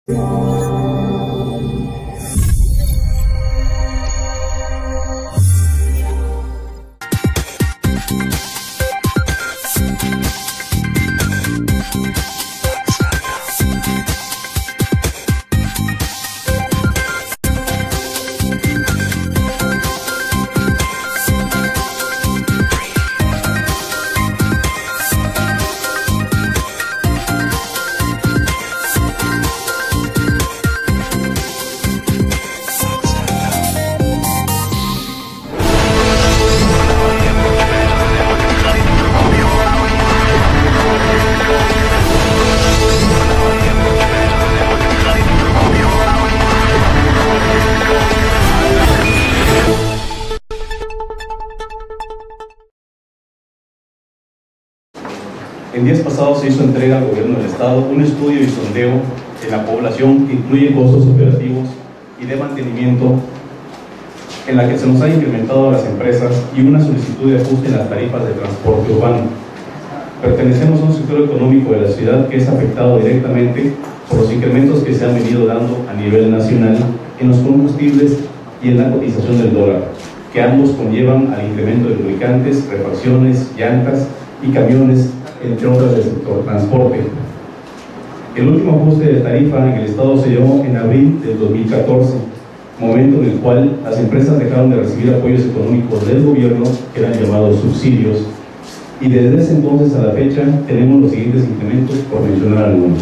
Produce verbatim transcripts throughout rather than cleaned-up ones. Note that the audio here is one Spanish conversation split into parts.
En días pasados se hizo entrega al Gobierno del Estado un estudio y sondeo en la población que incluye costos operativos y de mantenimiento, en la que se nos ha incrementado a las empresas, y una solicitud de ajuste en las tarifas de transporte urbano. Pertenecemos a un sector económico de la ciudad que es afectado directamente por los incrementos que se han venido dando a nivel nacional en los combustibles y en la cotización del dólar, que ambos conllevan al incremento de lubricantes, refacciones, llantas y camiones, entre otras del sector transporte. El último ajuste de tarifa en el Estado se llevó en abril del dos mil catorce, momento en el cual las empresas dejaron de recibir apoyos económicos del gobierno, que eran llamados subsidios, y desde ese entonces a la fecha tenemos los siguientes incrementos, por mencionar algunos.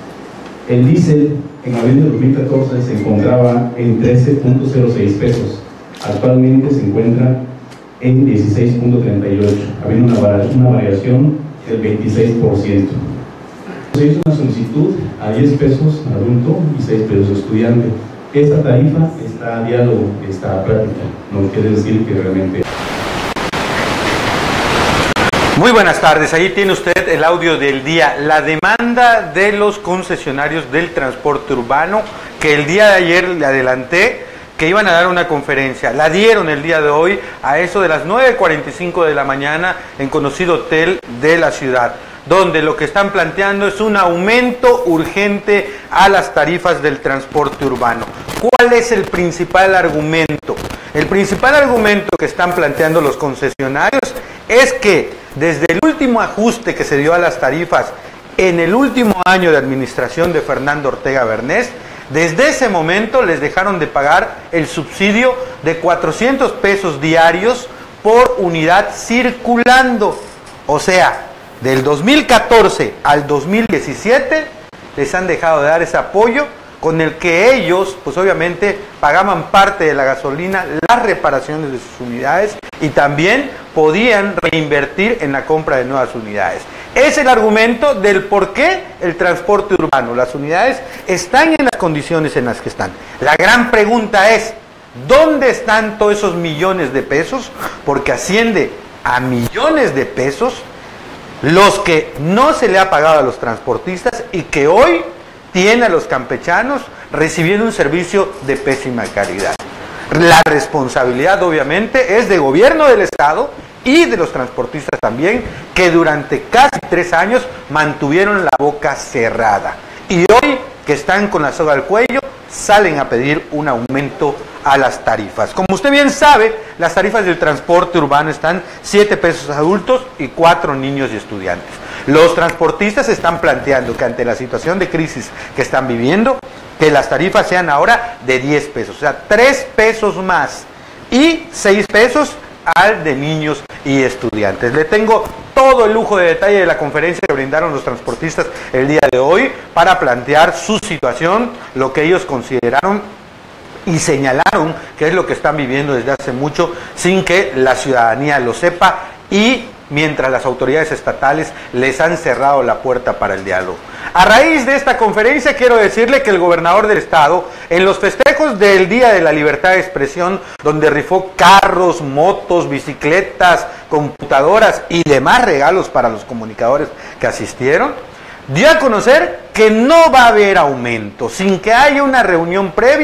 El diésel en abril del dos mil catorce se encontraba en trece punto cero seis pesos, actualmente se encuentra en dieciséis punto treinta y ocho, habiendo una, una variación del veintiséis por ciento. Se hizo una solicitud a diez pesos adulto y seis pesos estudiante. Esta tarifa está a diálogo, está a práctica, no quiere decir que realmente... Muy buenas tardes, ahí tiene usted el audio del día, la demanda de los concesionarios del transporte urbano, que el día de ayer le adelanté que iban a dar una conferencia. La dieron el día de hoy a eso de las nueve cuarenta y cinco de la mañana en conocido hotel de la ciudad, donde lo que están planteando es un aumento urgente a las tarifas del transporte urbano. ¿Cuál es el principal argumento? El principal argumento que están planteando los concesionarios es que desde el último ajuste que se dio a las tarifas en el último año de administración de Fernando Ortega Bernés, desde ese momento les dejaron de pagar el subsidio de cuatrocientos pesos diarios por unidad circulando. O sea, del dos mil catorce al dos mil diecisiete les han dejado de dar ese apoyo con el que ellos, pues obviamente, pagaban parte de la gasolina, las reparaciones de sus unidades y también podían reinvertir en la compra de nuevas unidades. Es el argumento del por qué el transporte urbano, las unidades están en las condiciones en las que están. La gran pregunta es, ¿dónde están todos esos millones de pesos? Porque asciende a millones de pesos los que no se le ha pagado a los transportistas y que hoy tiene a los campechanos recibiendo un servicio de pésima calidad. La responsabilidad obviamente es del gobierno del Estado y de los transportistas también, que durante casi tres años mantuvieron la boca cerrada. Y hoy, que están con la soga al cuello, salen a pedir un aumento a las tarifas. Como usted bien sabe, las tarifas del transporte urbano están siete pesos adultos y cuatro niños y estudiantes. Los transportistas están planteando que ante la situación de crisis que están viviendo, que las tarifas sean ahora de diez pesos, o sea, tres pesos más y seis pesos al de niños y estudiantes. Le tengo todo el lujo de detalle de la conferencia que brindaron los transportistas el día de hoy para plantear su situación, lo que ellos consideraron y señalaron que es lo que están viviendo desde hace mucho sin que la ciudadanía lo sepa, y mientras las autoridades estatales les han cerrado la puerta para el diálogo. A raíz de esta conferencia quiero decirle que el gobernador del estado, en los festejos del Día de la Libertad de Expresión, donde rifó carros, motos, bicicletas, computadoras y demás regalos para los comunicadores que asistieron, dio a conocer que no va a haber aumento, sin que haya una reunión previa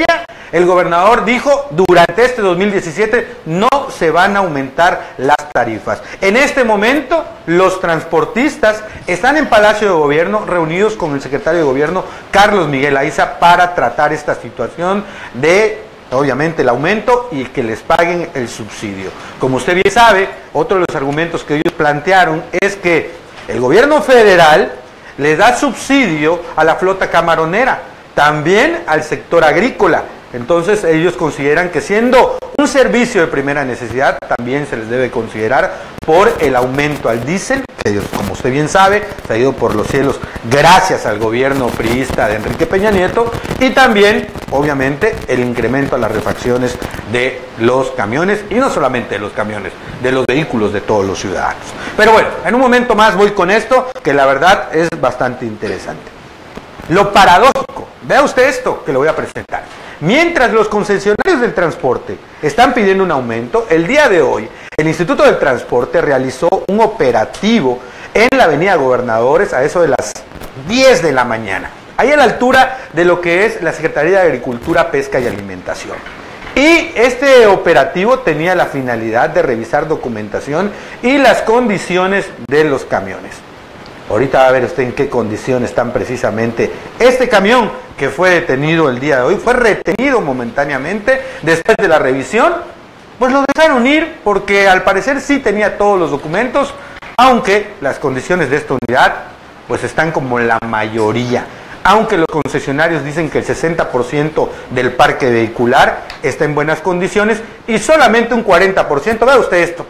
El gobernador dijo, durante este dos mil diecisiete no se van a aumentar las tarifas. En este momento, los transportistas están en Palacio de Gobierno reunidos con el secretario de Gobierno, Carlos Miguel Aiza, para tratar esta situación de, obviamente, el aumento y que les paguen el subsidio. Como usted bien sabe, otro de los argumentos que ellos plantearon es que el gobierno federal le da subsidio a la flota camaronera, también al sector agrícola. Entonces ellos consideran que siendo un servicio de primera necesidad, también se les debe considerar por el aumento al diésel, que ellos, como usted bien sabe, se ha ido por los cielos gracias al gobierno priista de Enrique Peña Nieto, y también, obviamente, el incremento a las refacciones de los camiones, y no solamente de los camiones, de los vehículos de todos los ciudadanos. Pero bueno, en un momento más voy con esto, que la verdad es bastante interesante. Lo paradójico, vea usted esto que le voy a presentar. Mientras los concesionarios del transporte están pidiendo un aumento, el día de hoy el Instituto del Transporte realizó un operativo en la avenida Gobernadores a eso de las diez de la mañana, ahí a la altura de lo que es la Secretaría de Agricultura, Pesca y Alimentación. Y este operativo tenía la finalidad de revisar documentación y las condiciones de los camiones. Ahorita va a ver usted en qué condiciones están precisamente este camión que fue detenido el día de hoy. Fue retenido momentáneamente después de la revisión. Pues lo dejaron ir porque al parecer sí tenía todos los documentos, aunque las condiciones de esta unidad pues están como la mayoría. Aunque los concesionarios dicen que el sesenta por ciento del parque vehicular está en buenas condiciones y solamente un cuarenta por ciento, vea usted esto,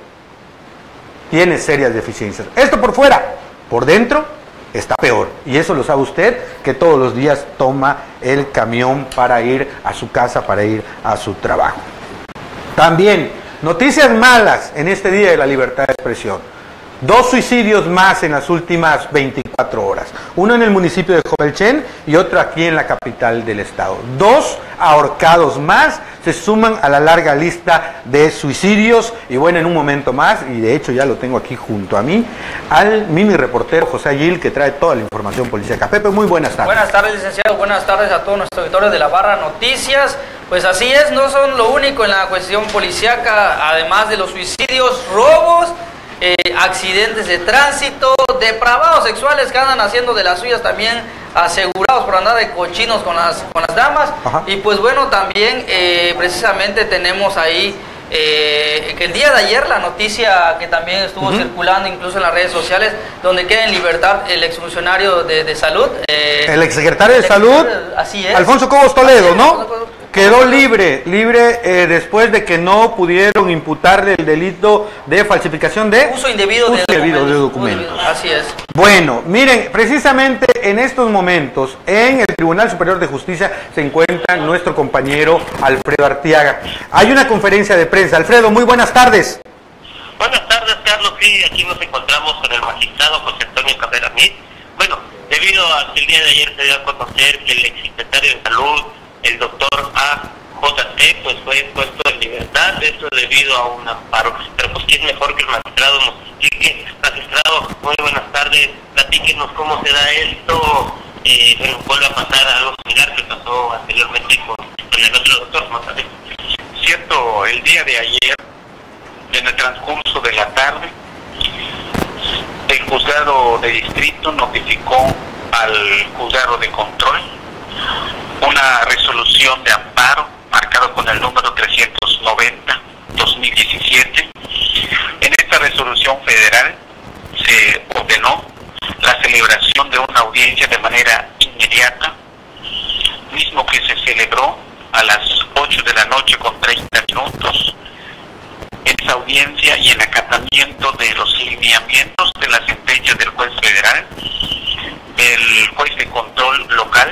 tiene serias deficiencias. Esto por fuera. Por dentro está peor, y eso lo sabe usted, que todos los días toma el camión para ir a su casa, para ir a su trabajo. También, noticias malas en este Día de la Libertad de Expresión. Dos suicidios más en las últimas veinticuatro horas. Uno en el municipio de Jovelchen y otro aquí en la capital del estado. Dos ahorcados más se suman a la larga lista de suicidios. Y bueno, en un momento más, y de hecho ya lo tengo aquí junto a mí, al mini reportero José Aguil, que trae toda la información policíaca. Pepe, muy buenas tardes. Buenas tardes, licenciado. Buenas tardes a todos nuestros auditores de la Barra Noticias. Pues así es, no son lo único en la cuestión policíaca, además de los suicidios, robos, Eh, accidentes de tránsito, depravados sexuales que andan haciendo de las suyas, también asegurados por andar de cochinos con las, con las damas. Ajá. Y pues bueno, también eh, precisamente tenemos ahí eh, que el día de ayer la noticia que también estuvo uh-huh. circulando incluso en las redes sociales, donde queda en libertad el exfuncionario de, de salud. Eh, el exsecretario de salud, así es. Alfonso Cobos Toledo, ¿no? Quedó libre, libre eh, después de que no pudieron imputarle el delito de falsificación de uso indebido, uso de, indebido documentos, de documentos. Indebido. Así es. Bueno, miren, precisamente en estos momentos en el Tribunal Superior de Justicia se encuentra nuestro compañero Alfredo Artiaga. Hay una conferencia de prensa. Alfredo, muy buenas tardes. Buenas tardes, Carlos. Sí, aquí nos encontramos con el magistrado José Antonio Cabrera Mid. Bueno, debido a que el día de ayer se dio a conocer que el exsecretario de Salud, el doctor A J T, pues fue puesto en libertad, esto debido a un amparo. Pero pues quién mejor que el magistrado nos explique. Magistrado, muy buenas tardes, platíquenos cómo se da esto. Eh, bueno, vuelve a pasar algo similar que pasó anteriormente con, con el otro doctor, ¿no? Cierto, el día de ayer, en el transcurso de la tarde, el juzgado de distrito notificó al juzgado de control una resolución de amparo marcado con el número trescientos noventa barra dos mil diecisiete. En esta resolución federal se ordenó la celebración de una audiencia de manera inmediata, mismo que se celebró a las ocho de la noche con treinta minutos. En esa audiencia y en acatamiento de los lineamientos de la sentencia del juez federal, el juez de control local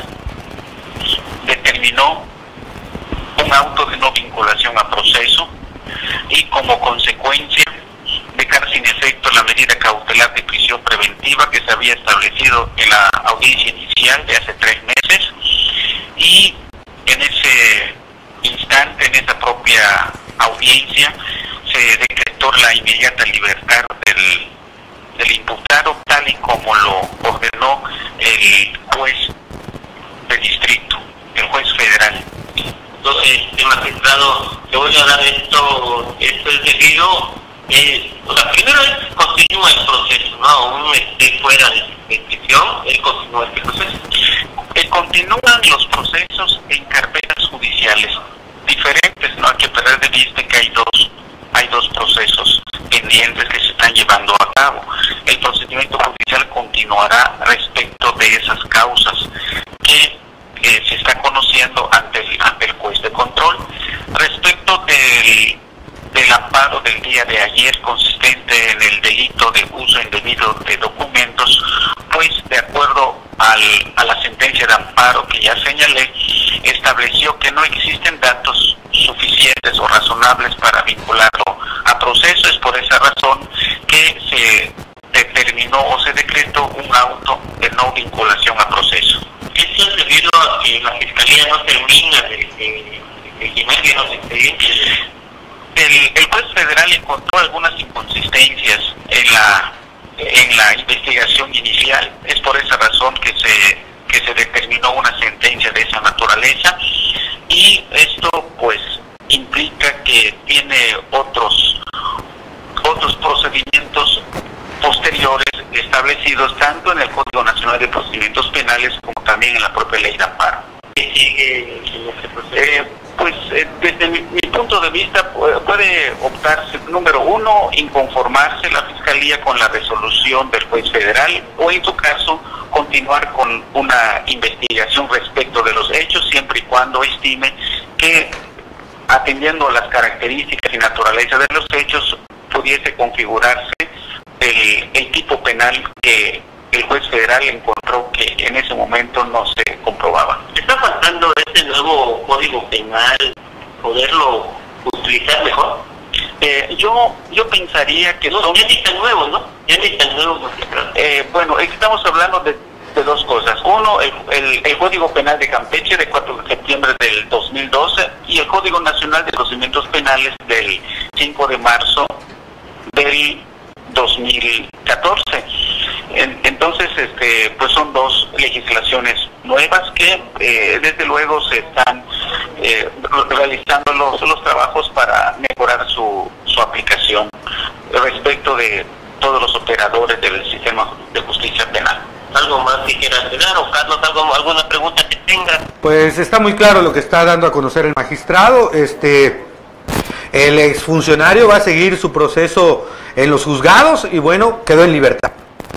determinó un auto de no vinculación a proceso y como consecuencia dejar sin efecto la medida cautelar de prisión preventiva que se había establecido en la audiencia inicial de hace tres meses, y en ese instante, en esa propia audiencia, se decretó la inmediata libertad del, del imputado, tal y como lo ordenó el juez de distrito, el juez federal. este magistrado, le voy a dar esto, esto es debido, eh, o sea, primero él continúa el proceso, ¿no? Aún esté fuera de investigación, él continúa este proceso. Eh, continúan los procesos en carpetas judiciales diferentes, no hay que perder de vista que hay dos, hay dos procesos pendientes que se están llevando a cabo. El procedimiento judicial continuará respecto de esas causas que eh, se está conociendo ante el, ante el juez de control. Respecto del, del amparo del día de ayer consistente en el delito de uso indebido de documentos, pues de acuerdo al, a la sentencia de amparo que ya señalé, estableció que no existen datos suficientes o razonables para vincularlo a proceso. Es por esa razón que se determinó o se decretó un auto de no vinculación a proceso. Esto es debido a que la Fiscalía no termina de, de, de llenar los expedientes. El, el juez federal encontró algunas inconsistencias en la en la investigación inicial. Es por esa razón que se que se determinó una sentencia de esa naturaleza, y esto pues implica que tiene otros otros procedimientos posteriores establecidos tanto en el Código Nacional de Procedimientos Penales como también en la propia Ley de Amparo. ¿Qué sigue en este proceso? Eh, pues eh, desde mi, mi punto de vista puede optarse, número uno, inconformarse la Fiscalía con la resolución del juez federal, o en su caso continuar con una investigación respecto de los hechos, siempre y cuando estime que, atendiendo a las características y naturaleza de los hechos, pudiese configurarse el, el tipo penal que el juez federal encontró que en ese momento no se comprobaba. ¿Está faltando este nuevo Código Penal poderlo utilizar mejor? Eh, yo yo pensaría que no, son... ya ni tan nuevo, ¿no? Ya ni tan nuevo. Eh, bueno, estamos hablando de, de dos cosas. Uno, el, el, el Código Penal de Campeche de cuatro de septiembre del dos mil doce y el Código Nacional de Procedimientos Penales del cinco de marzo del dos mil catorce. En, entonces, este, pues son dos legislaciones nuevas que eh, desde luego se están eh, realizando los, los trabajos para mejorar su, su aplicación respecto de todos los operadores del sistema de justicia penal. ¿Algo más que quiera agregar, o Carlos, algo, alguna pregunta que tenga? Pues está muy claro lo que está dando a conocer el magistrado. Este, el exfuncionario va a seguir su proceso en los juzgados y bueno, quedó en libertad.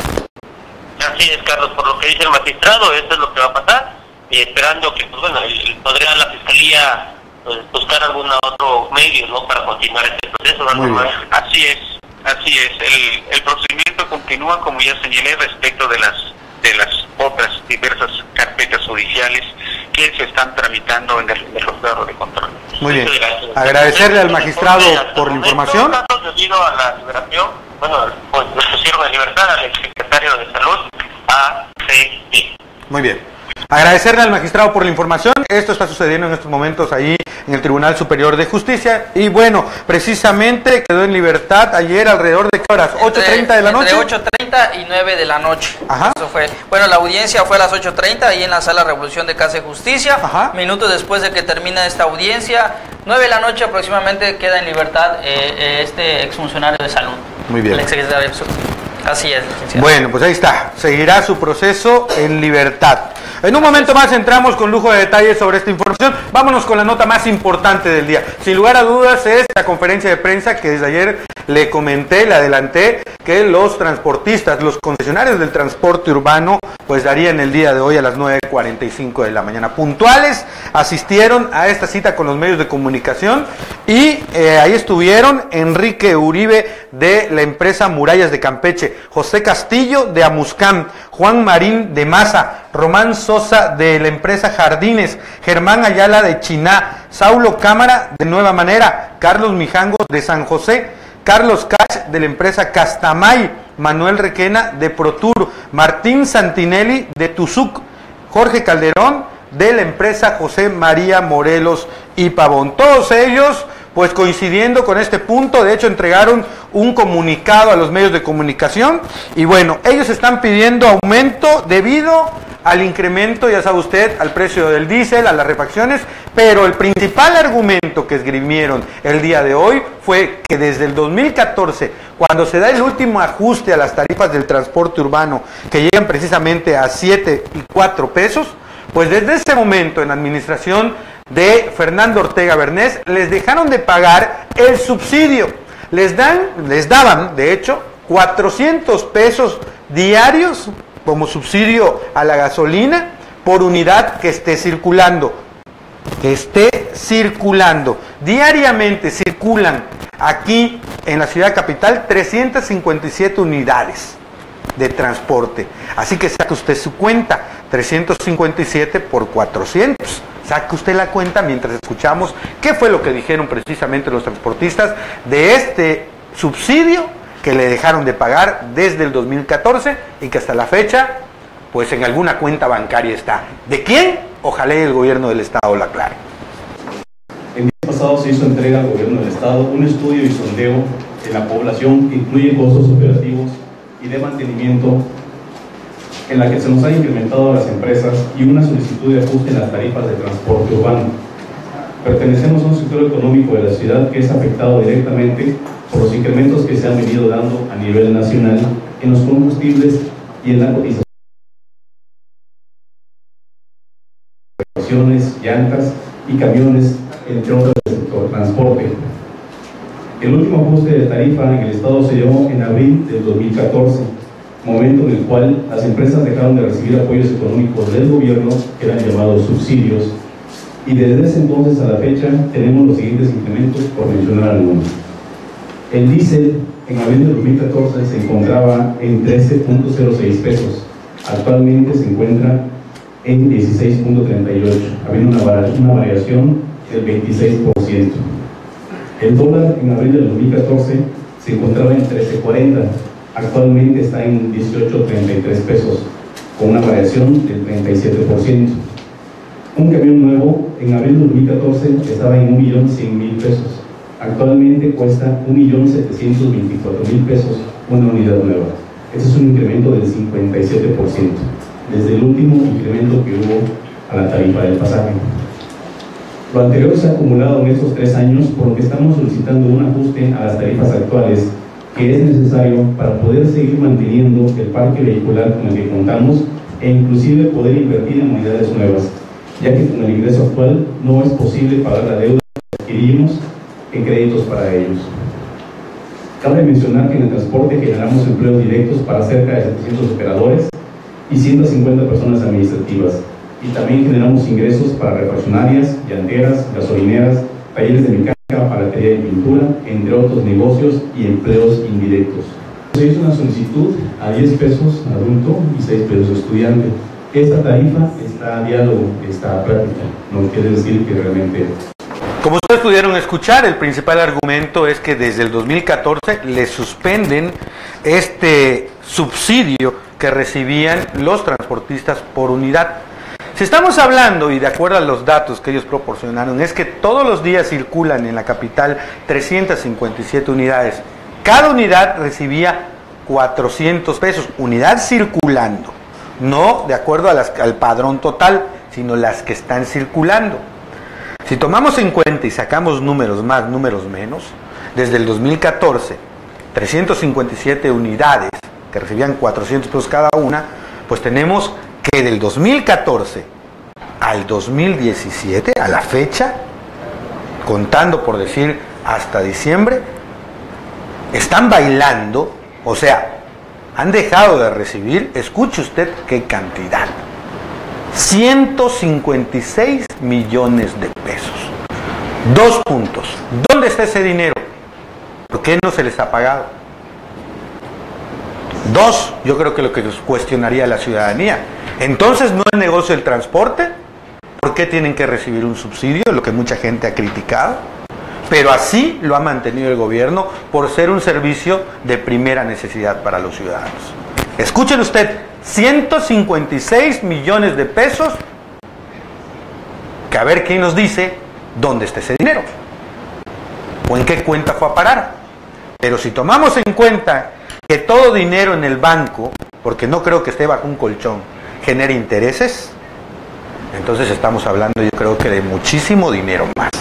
Así es, Carlos, por lo que dice el magistrado, esto es lo que va a pasar, y esperando que, pues bueno, el, podría la Fiscalía pues, buscar algún otro medio, ¿no?, para continuar este proceso. ¿No? Muy bien. Así es, así es. El, el procedimiento continúa, como ya señalé, respecto de las de las otras diversas carpetas judiciales que se están tramitando en el, en el juzgado de control. Muy bien. Agradecerle al magistrado por la información. Debido a la liberación, bueno, pues lo pusieron en libertad al exsecretario de Salud, A C I. Muy bien. Agradecerle al magistrado por la información. Esto está sucediendo en estos momentos ahí en el Tribunal Superior de Justicia. Y bueno, precisamente quedó en libertad ayer alrededor de ¿qué horas? ¿ocho treinta de la noche? Entre ocho treinta y nueve de la noche. Ajá. Eso fue. Bueno, la audiencia fue a las ocho treinta ahí en la Sala Revolución de Casa de Justicia. Ajá. Minutos después de que termina esta audiencia, nueve de la noche aproximadamente, queda en libertad eh, eh, este exfuncionario de salud. Muy bien. El exsecretario de Salud. Así es, licenciado. Bueno, pues ahí está. Seguirá su proceso en libertad. En un momento más entramos con lujo de detalles sobre esta información. Vámonos con la nota más importante del día. Sin lugar a dudas es la conferencia de prensa que desde ayer le comenté, le adelanté, que los transportistas, los concesionarios del transporte urbano, pues darían el día de hoy a las nueve cuarenta y cinco de la mañana. Puntuales, asistieron a esta cita con los medios de comunicación y eh, ahí estuvieron Enrique Uribe de la empresa Murallas de Campeche, José Castillo de Amuscam, Juan Marín de Maza, Román Sosa de la empresa Jardines, Germán Ayala de Chiná, Saulo Cámara de Nueva Manera, Carlos Mijangos de San José, Carlos Cash de la empresa Castamay, Manuel Requena de Protur, Martín Santinelli de Tuzuc, Jorge Calderón de la empresa José María Morelos y Pavón. Todos ellos pues coincidiendo con este punto, de hecho entregaron un comunicado a los medios de comunicación y bueno, ellos están pidiendo aumento debido al incremento, ya sabe usted, al precio del diésel, a las refacciones, pero el principal argumento que esgrimieron el día de hoy fue que desde el dos mil catorce, cuando se da el último ajuste a las tarifas del transporte urbano, que llegan precisamente a siete y cuatro pesos, pues desde ese momento en la administración de Fernando Ortega Bernés les dejaron de pagar el subsidio. Les dan, les daban, de hecho, cuatrocientos pesos diarios como subsidio a la gasolina por unidad que esté circulando. Que esté circulando. Diariamente circulan aquí en la ciudad capital trescientas cincuenta y siete unidades de transporte. Así que saque usted su cuenta, trescientos cincuenta y siete por cuatrocientos. Saque usted la cuenta mientras escuchamos qué fue lo que dijeron precisamente los transportistas de este subsidio que le dejaron de pagar desde el dos mil catorce y que hasta la fecha, pues en alguna cuenta bancaria está. ¿De quién? Ojalá el gobierno del Estado lo aclare. El día pasado se hizo entrega al gobierno del Estado un estudio y sondeo en la población que incluye costos operativos y de mantenimiento, en la que se nos han incrementado a las empresas y una solicitud de ajuste en las tarifas de transporte urbano. Pertenecemos a un sector económico de la ciudad que es afectado directamente por los incrementos que se han venido dando a nivel nacional en los combustibles y en la cotización, llantas y camiones, entre otros del sector transporte. El último ajuste de tarifa en el Estado se dio en abril del dos mil catorce, momento en el cual las empresas dejaron de recibir apoyos económicos del gobierno, que eran llamados subsidios, y desde ese entonces a la fecha tenemos los siguientes incrementos, por mencionar algunos. El diésel en abril del dos mil catorce se encontraba en trece punto cero seis pesos, actualmente se encuentra en dieciséis punto treinta y ocho, habiendo una, una variación del veintiséis por ciento. El dólar en abril del dos mil catorce se encontraba en trece cuarenta, actualmente está en dieciocho treinta y tres pesos, con una variación del treinta y siete por ciento. Un camión nuevo en abril del dos mil catorce estaba en un millón cien mil pesos, actualmente cuesta un millón setecientos veinticuatro mil pesos una unidad nueva. Este es un incremento del cincuenta y siete por ciento, desde el último incremento que hubo a la tarifa del pasaje. Lo anterior se ha acumulado en estos tres años, por lo que estamos solicitando un ajuste a las tarifas actuales, que es necesario para poder seguir manteniendo el parque vehicular con el que contamos e inclusive poder invertir en unidades nuevas, ya que con el ingreso actual no es posible pagar la deuda que adquirimos en créditos para ellos. Cabe mencionar que en el transporte generamos empleos directos para cerca de setecientos operadores y ciento cincuenta personas administrativas, y también generamos ingresos para refaccionarias, llanteras, gasolineras, talleres de mecánica, palatería y pintura, entre otros negocios y empleos indirectos. Se hizo una solicitud a diez pesos adulto y seis pesos estudiante. Esta tarifa está a diálogo, está a práctica, no quiere decir que realmente... Como ustedes pudieron escuchar, el principal argumento es que desde el dos mil catorce le suspenden este subsidio que recibían los transportistas por unidad. Si estamos hablando, y de acuerdo a los datos que ellos proporcionaron, es que todos los días circulan en la capital trescientas cincuenta y siete unidades. Cada unidad recibía cuatrocientos pesos, unidad circulando, no de acuerdo a las, al padrón total, sino las que están circulando. Si tomamos en cuenta y sacamos números más, números menos, desde el dos mil catorce, trescientas cincuenta y siete unidades que recibían cuatrocientos pesos cada una, pues tenemos que del dos mil catorce al dos mil diecisiete, a la fecha, contando por decir hasta diciembre, están bailando, o sea, han dejado de recibir, escuche usted qué cantidad, ciento cincuenta y seis millones de pesos. Dos puntos. ¿Dónde está ese dinero? ¿Por qué no se les ha pagado? Dos, yo creo que lo que nos cuestionaría la ciudadanía. Entonces, ¿no es negocio el transporte? ¿Por qué tienen que recibir un subsidio? Lo que mucha gente ha criticado. Pero así lo ha mantenido el gobierno por ser un servicio de primera necesidad para los ciudadanos. Escuchen usted, ciento cincuenta y seis millones de pesos, que a ver quién nos dice dónde está ese dinero o en qué cuenta fue a parar. Pero si tomamos en cuenta que todo dinero en el banco, porque no creo que esté bajo un colchón, genere intereses, entonces estamos hablando, yo creo que de muchísimo dinero más.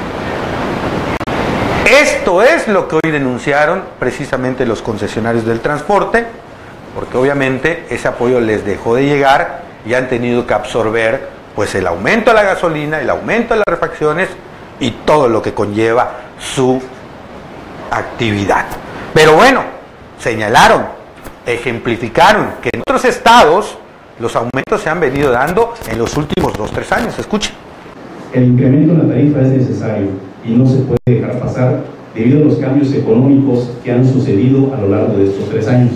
Esto es lo que hoy denunciaron precisamente los concesionarios del transporte, porque obviamente ese apoyo les dejó de llegar y han tenido que absorber pues el aumento de la gasolina, el aumento de las refacciones y todo lo que conlleva su actividad. Pero bueno, señalaron, ejemplificaron que en otros estados los aumentos se han venido dando en los últimos dos, tres años. Escuchen. El incremento en la tarifa es necesario y no se puede dejar pasar debido a los cambios económicos que han sucedido a lo largo de estos tres años.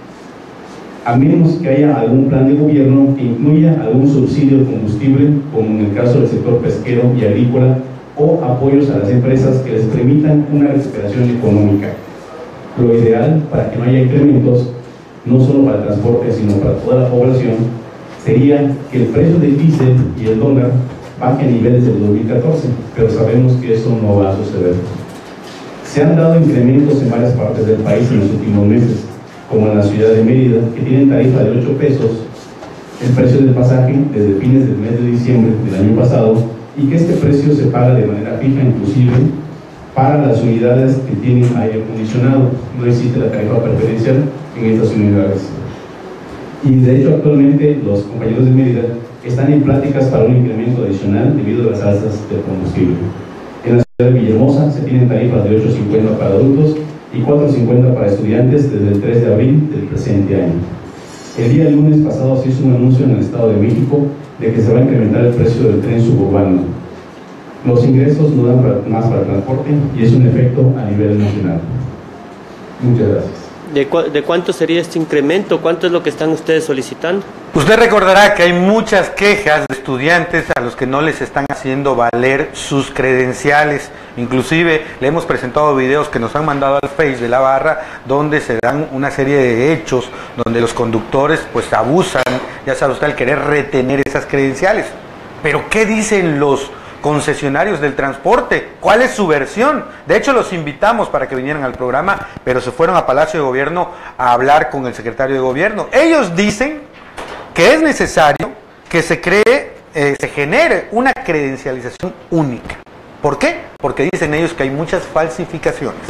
A menos que haya algún plan de gobierno que incluya algún subsidio de combustible, como en el caso del sector pesquero y agrícola, o apoyos a las empresas que les permitan una recuperación económica. Lo ideal para que no haya incrementos, no solo para el transporte, sino para toda la población, sería que el precio del diésel y el dólar baje a niveles del dos mil catorce, pero sabemos que eso no va a suceder. Se han dado incrementos en varias partes del país en los últimos meses, como en la ciudad de Mérida, que tienen tarifa de ocho pesos, el precio del pasaje desde fines del mes de diciembre del año pasado, y que este precio se paga de manera fija inclusive para las unidades que tienen aire acondicionado. No existe la tarifa preferencial en estas unidades. Y de hecho actualmente los compañeros de Mérida están en pláticas para un incremento adicional debido a las alzas del combustible. En la ciudad de Villahermosa se tienen tarifas de ocho cincuenta para adultos y cuatro cincuenta para estudiantes desde el tres de abril del presente año. El día lunes pasado se hizo un anuncio en el Estado de México de que se va a incrementar el precio del tren suburbano. Los ingresos no dan para, más para el transporte y es un efecto a nivel nacional. Muchas gracias. ¿De, cu ¿De cuánto sería este incremento? ¿Cuánto es lo que están ustedes solicitando? Usted recordará que hay muchas quejas de estudiantes a los que no les están haciendo valer sus credenciales. Inclusive le hemos presentado videos que nos han mandado al Face de la barra donde se dan una serie de hechos donde los conductores pues abusan, ya sabe usted, al querer retener esas credenciales. Pero ¿qué dicen los concesionarios del transporte? ¿Cuál es su versión? De hecho los invitamos para que vinieran al programa, pero se fueron a Palacio de Gobierno a hablar con el secretario de Gobierno. Ellos dicen que es necesario que se cree, eh, se genere una credencialización única. ¿Por qué? Porque dicen ellos que hay muchas falsificaciones.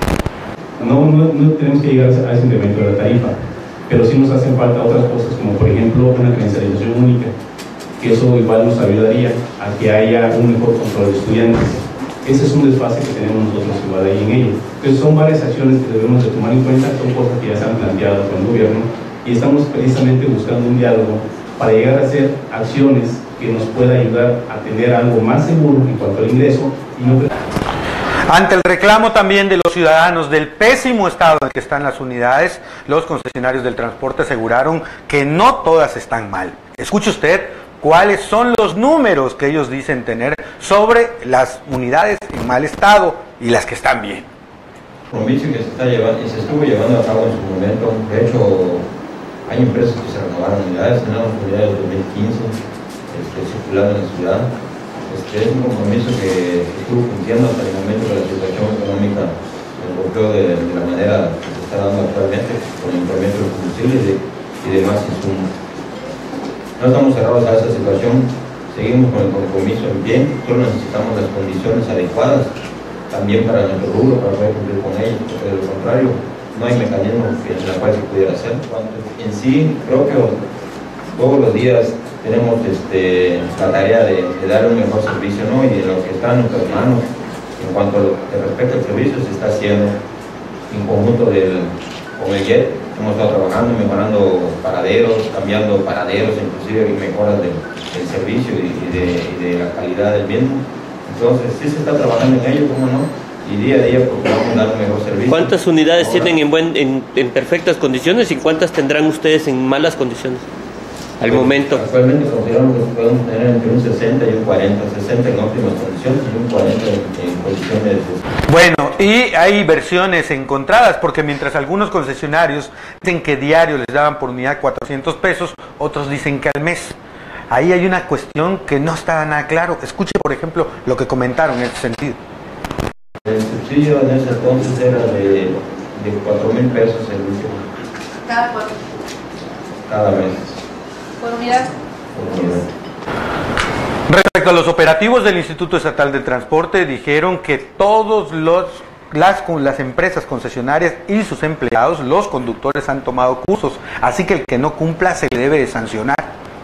No, no, no tenemos que llegar a ese incremento de la tarifa, pero sí nos hacen falta otras cosas, como por ejemplo una credencialización única, que eso igual nos ayudaría a que haya un mejor control de estudiantes. Ese es un desfase que tenemos nosotros igual ahí en ello. Entonces son varias acciones que debemos de tomar en cuenta, son cosas que ya se han planteado con el gobierno y estamos precisamente buscando un diálogo para llegar a hacer acciones que nos pueda ayudar a tener algo más seguro en cuanto al ingreso y no... Ante el reclamo también de los ciudadanos del pésimo estado en que están las unidades, los concesionarios del transporte aseguraron que no todas están mal. Escuche usted cuáles son los números que ellos dicen tener sobre las unidades en mal estado y las que están bien. El compromiso que se está llevando y se estuvo llevando a cabo en su momento, de hecho hay empresas que se renovaron unidades, tenemos unidades de dos mil quince este, circulando en la ciudad. Este, es un compromiso que estuvo cumpliendo hasta el momento de la situación económica nos golpeó de, de la manera que se está dando actualmente con el incremento de combustible y, de, y demás insumos. No estamos cerrados a esa situación, seguimos con el compromiso en pie, solo necesitamos las condiciones adecuadas también para nuestro rubro, para poder cumplir con ellos, porque de lo contrario no hay mecanismo en el cual se pudiera hacer. En sí, creo que todos los días tenemos este, la tarea de, de dar un mejor servicio, ¿no? Y en lo que está en nuestras manos, en cuanto a lo que respecta al servicio, se está haciendo en conjunto del, con el J E T. Hemos estado trabajando, mejorando paraderos, cambiando paraderos, inclusive mejoras del, del servicio y de, y de la calidad del mismo. Entonces, sí se está trabajando en ello, ¿cómo no? Y día a día procuramos dar un mejor servicio. ¿Cuántas unidades Ahora, tienen en, buen, en, en perfectas condiciones y cuántas tendrán ustedes en malas condiciones al pues, momento? Actualmente consideramos que podemos tener entre un sesenta y un cuarenta, sesenta en óptimas condiciones y un cuarenta en, en condiciones... Bueno, y hay versiones encontradas, porque mientras algunos concesionarios dicen que diario les daban por unidad cuatrocientos pesos, otros dicen que al mes. Ahí hay una cuestión que no está nada claro. Escuche, por ejemplo, lo que comentaron en ese sentido. El subsidio en ese entonces era de, de cuatro mil pesos el último. ¿Cada cuánto? Cada mes. ¿Por unidad. Respecto a los operativos del Instituto Estatal de Transporte, dijeron que todos los las, las empresas concesionarias y sus empleados, los conductores, han tomado cursos, así que el que no cumpla se le debe de sancionar.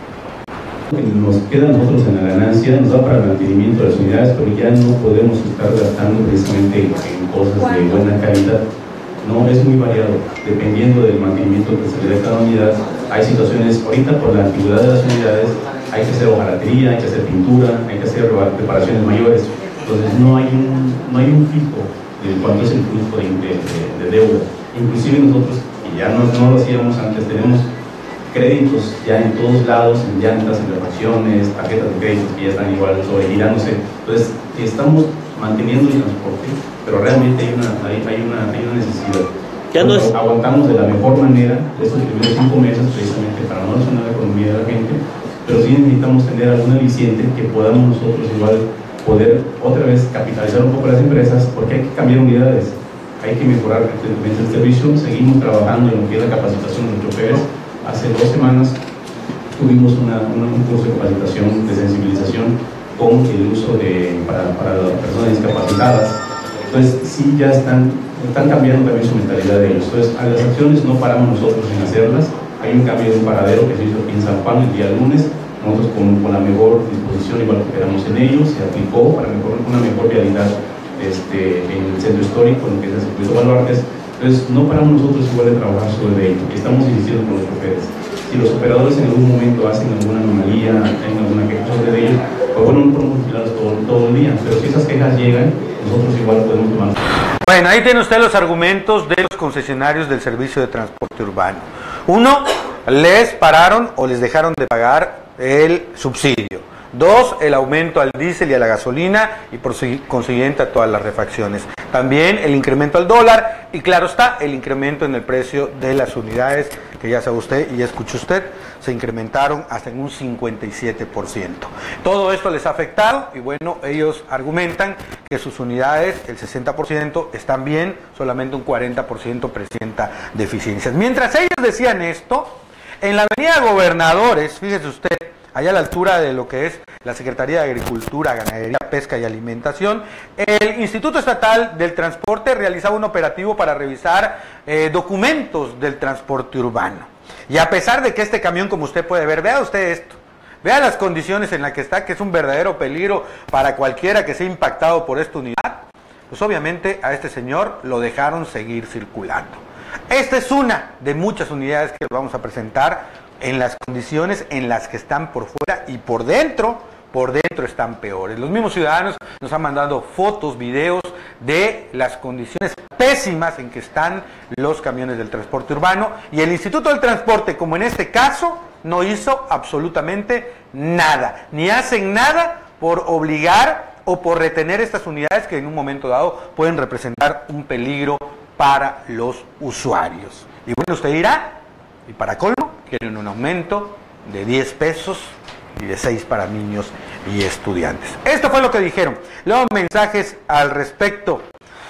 Nos queda a nosotros en la ganancia, nos da para el mantenimiento de las unidades, pero ya no podemos estar gastando precisamente en, en cosas de buena calidad. No, es muy variado, dependiendo del mantenimiento que se le dé a cada unidad. Hay situaciones, ahorita por la antigüedad de las unidades, hay que hacer hojalatería, hay que hacer pintura, hay que hacer reparaciones mayores. Entonces no hay un, no hay un fijo de cuánto es el flujo de, de, de, de deuda. Inclusive nosotros, y ya no, no lo hacíamos antes, tenemos créditos ya en todos lados, en llantas, en refacciones, tarjetas de crédito que ya están igual sobregirándose. Entonces estamos manteniendo el transporte, pero realmente hay una, hay, hay una, hay una necesidad. Ya no es... Aguantamos de la mejor manera estos primeros cinco meses precisamente para no lesionar la economía de la gente, pero sí necesitamos tener algún aliciente que podamos nosotros igual poder otra vez capitalizar un poco las empresas, porque hay que cambiar unidades, hay que mejorar el servicio. Seguimos trabajando en lo que es la capacitación de los choferes. Hace dos semanas tuvimos una, una, un curso de capacitación, de sensibilización con el uso de, para, para las personas discapacitadas. Entonces sí ya están, están cambiando también su mentalidad de ellos. Entonces a las acciones no paramos nosotros en hacerlas. Hay un cambio de un paradero que se hizo aquí en San Juan el día lunes. Nosotros con, con la mejor disposición, igual que quedamos en ellos, se aplicó para mejor, una mejor vialidad este, en el centro histórico, en lo que es el circuito Baluartes. Entonces no paramos nosotros igual de trabajar sobre ello. Estamos insistiendo con los choferes. Si los operadores en algún momento hacen alguna anomalía, tienen alguna queja sobre ellos, pues bueno, no podemos vigilarlos todo, todo el día, pero si esas quejas llegan, nosotros igual podemos tomar. Bueno, ahí tiene usted los argumentos de los concesionarios del servicio de transporte urbano. Uno, les pararon o les dejaron de pagar el subsidio. Dos, el aumento al diésel y a la gasolina y por consiguiente a todas las refacciones. También el incremento al dólar y claro está, el incremento en el precio de las unidades, que ya sabe usted y ya escuchó usted, se incrementaron hasta en un cincuenta y siete por ciento. Todo esto les ha afectado y bueno, ellos argumentan que sus unidades, el sesenta por ciento están bien, solamente un cuarenta por ciento presenta deficiencias. Mientras ellos decían esto, en la avenida Gobernadores, fíjese usted, allá a la altura de lo que es la Secretaría de Agricultura, Ganadería, Pesca y Alimentación, el Instituto Estatal del Transporte realizaba un operativo para revisar eh, documentos del transporte urbano. Y a pesar de que este camión, como usted puede ver, vea usted esto, vea las condiciones en las que está, que es un verdadero peligro para cualquiera que sea impactado por esta unidad, pues obviamente a este señor lo dejaron seguir circulando. Esta es una de muchas unidades que vamos a presentar en las condiciones en las que están por fuera y por dentro, por dentro están peores. Los mismos ciudadanos nos han mandado fotos, videos de las condiciones pésimas en que están los camiones del transporte urbano y el Instituto del Transporte, como en este caso, no hizo absolutamente nada, ni hacen nada por obligar o por retener estas unidades que en un momento dado pueden representar un peligro para los usuarios. Y bueno, usted dirá, y para colmo, quieren un aumento de diez pesos y de seis para niños y estudiantes. Esto fue lo que dijeron. Luego mensajes al respecto.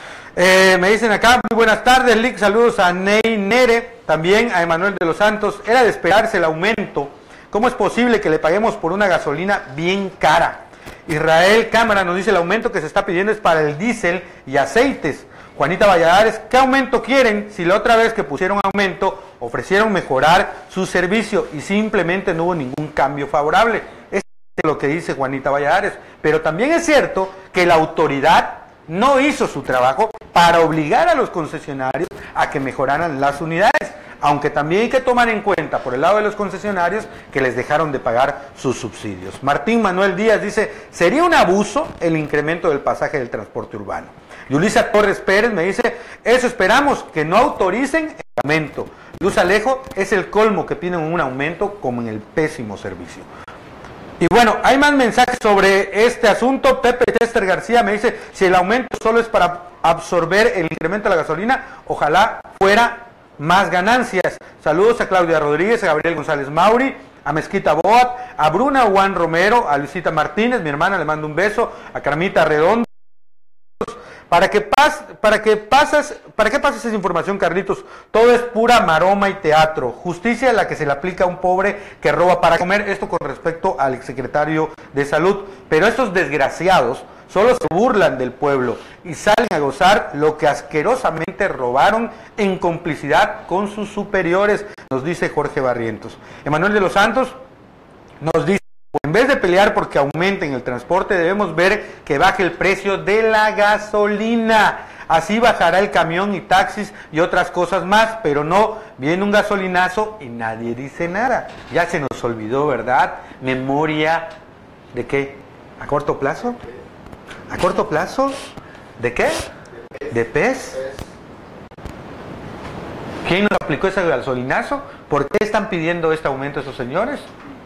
Eh, me dicen acá, muy buenas tardes, Lick, saludos a Ney Nere, también a Emanuel de los Santos. Era de esperarse el aumento. ¿Cómo es posible que le paguemos por una gasolina bien cara? Israel Cámara nos dice, el aumento que se está pidiendo es para el diésel y aceites. Juanita Valladares, ¿qué aumento quieren si la otra vez que pusieron aumento ofrecieron mejorar su servicio y simplemente no hubo ningún cambio favorable? Eso es lo que dice Juanita Valladares. Pero también es cierto que la autoridad no hizo su trabajo para obligar a los concesionarios a que mejoraran las unidades, aunque también hay que tomar en cuenta por el lado de los concesionarios que les dejaron de pagar sus subsidios. Martín Manuel Díaz dice, sería un abuso el incremento del pasaje del transporte urbano. Yulisa Torres Pérez me dice, eso esperamos, que no autoricen el aumento. Luz Alejo, es el colmo que piden un aumento como en el pésimo servicio. Y bueno, hay más mensajes sobre este asunto. Pepe Chester García me dice, si el aumento solo es para absorber el incremento de la gasolina, ojalá fuera más ganancias. Saludos a Claudia Rodríguez, a Gabriel González Mauri, a Mezquita Boat, a Bruna Juan Romero, a Luisita Martínez, mi hermana, le mando un beso, a Carmita Redondo, Para que, pas, para, que pasas, ¿Para qué pasas esa información, Carlitos? Todo es pura maroma y teatro. Justicia a la que se le aplica a un pobre que roba para comer. Esto con respecto al exsecretario de Salud. Pero estos desgraciados solo se burlan del pueblo y salen a gozar lo que asquerosamente robaron en complicidad con sus superiores, nos dice Jorge Barrientos. Emanuel de los Santos nos dice: en vez de pelear porque aumenten el transporte, debemos ver que baje el precio de la gasolina. Así bajará el camión y taxis y otras cosas más, pero no viene un gasolinazo y nadie dice nada. Ya se nos olvidó, ¿verdad? Memoria ¿de qué? ¿A corto plazo? ¿A corto plazo? ¿De qué? ¿De pez? ¿Quién nos aplicó ese gasolinazo? ¿Por qué están pidiendo este aumento esos señores?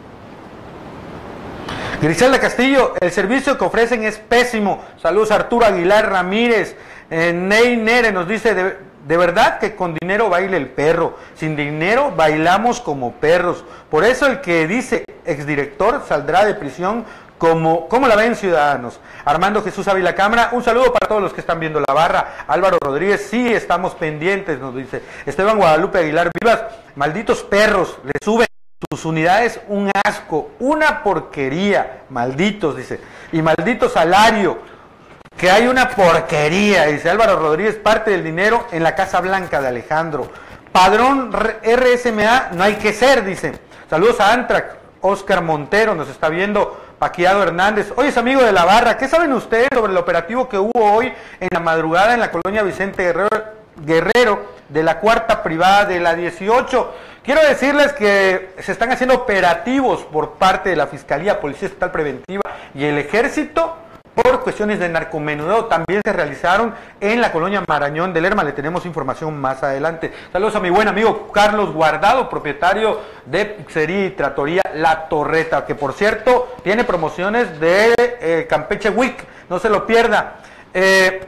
Griselda Castillo, el servicio que ofrecen es pésimo. Saludos a Arturo Aguilar Ramírez. Eh, Ney Nere nos dice, de, de verdad que con dinero baila el perro. Sin dinero bailamos como perros. Por eso el que dice exdirector saldrá de prisión. Como, ¿Cómo la ven, ciudadanos? Armando Jesús Ávila Cámara, un saludo para todos los que están viendo la barra. Álvaro Rodríguez, sí, estamos pendientes, nos dice. Esteban Guadalupe Aguilar Vivas, malditos perros, le suben sus unidades un asco, una porquería, malditos, dice. Y maldito salario, que hay una porquería, dice Álvaro Rodríguez, parte del dinero en la Casa Blanca de Alejandro. Padrón R S M A, no hay que ser, dice. Saludos a Antrac, Oscar Montero nos está viendo. Paquiado Hernández, oye, es amigo de la barra, ¿qué saben ustedes sobre el operativo que hubo hoy en la madrugada en la colonia Vicente Guerrero, Guerrero de la cuarta privada de la dieciocho? Quiero decirles que se están haciendo operativos por parte de la Fiscalía, Policía Estatal Preventiva y el Ejército por cuestiones de narcomenudeo. También se realizaron en la colonia Marañón de Lerma, le tenemos información más adelante. Saludos a mi buen amigo Carlos Guardado, propietario de Pizzería y Tratoría La Torreta, que por cierto tiene promociones de eh, Campeche Week, no se lo pierda. Eh,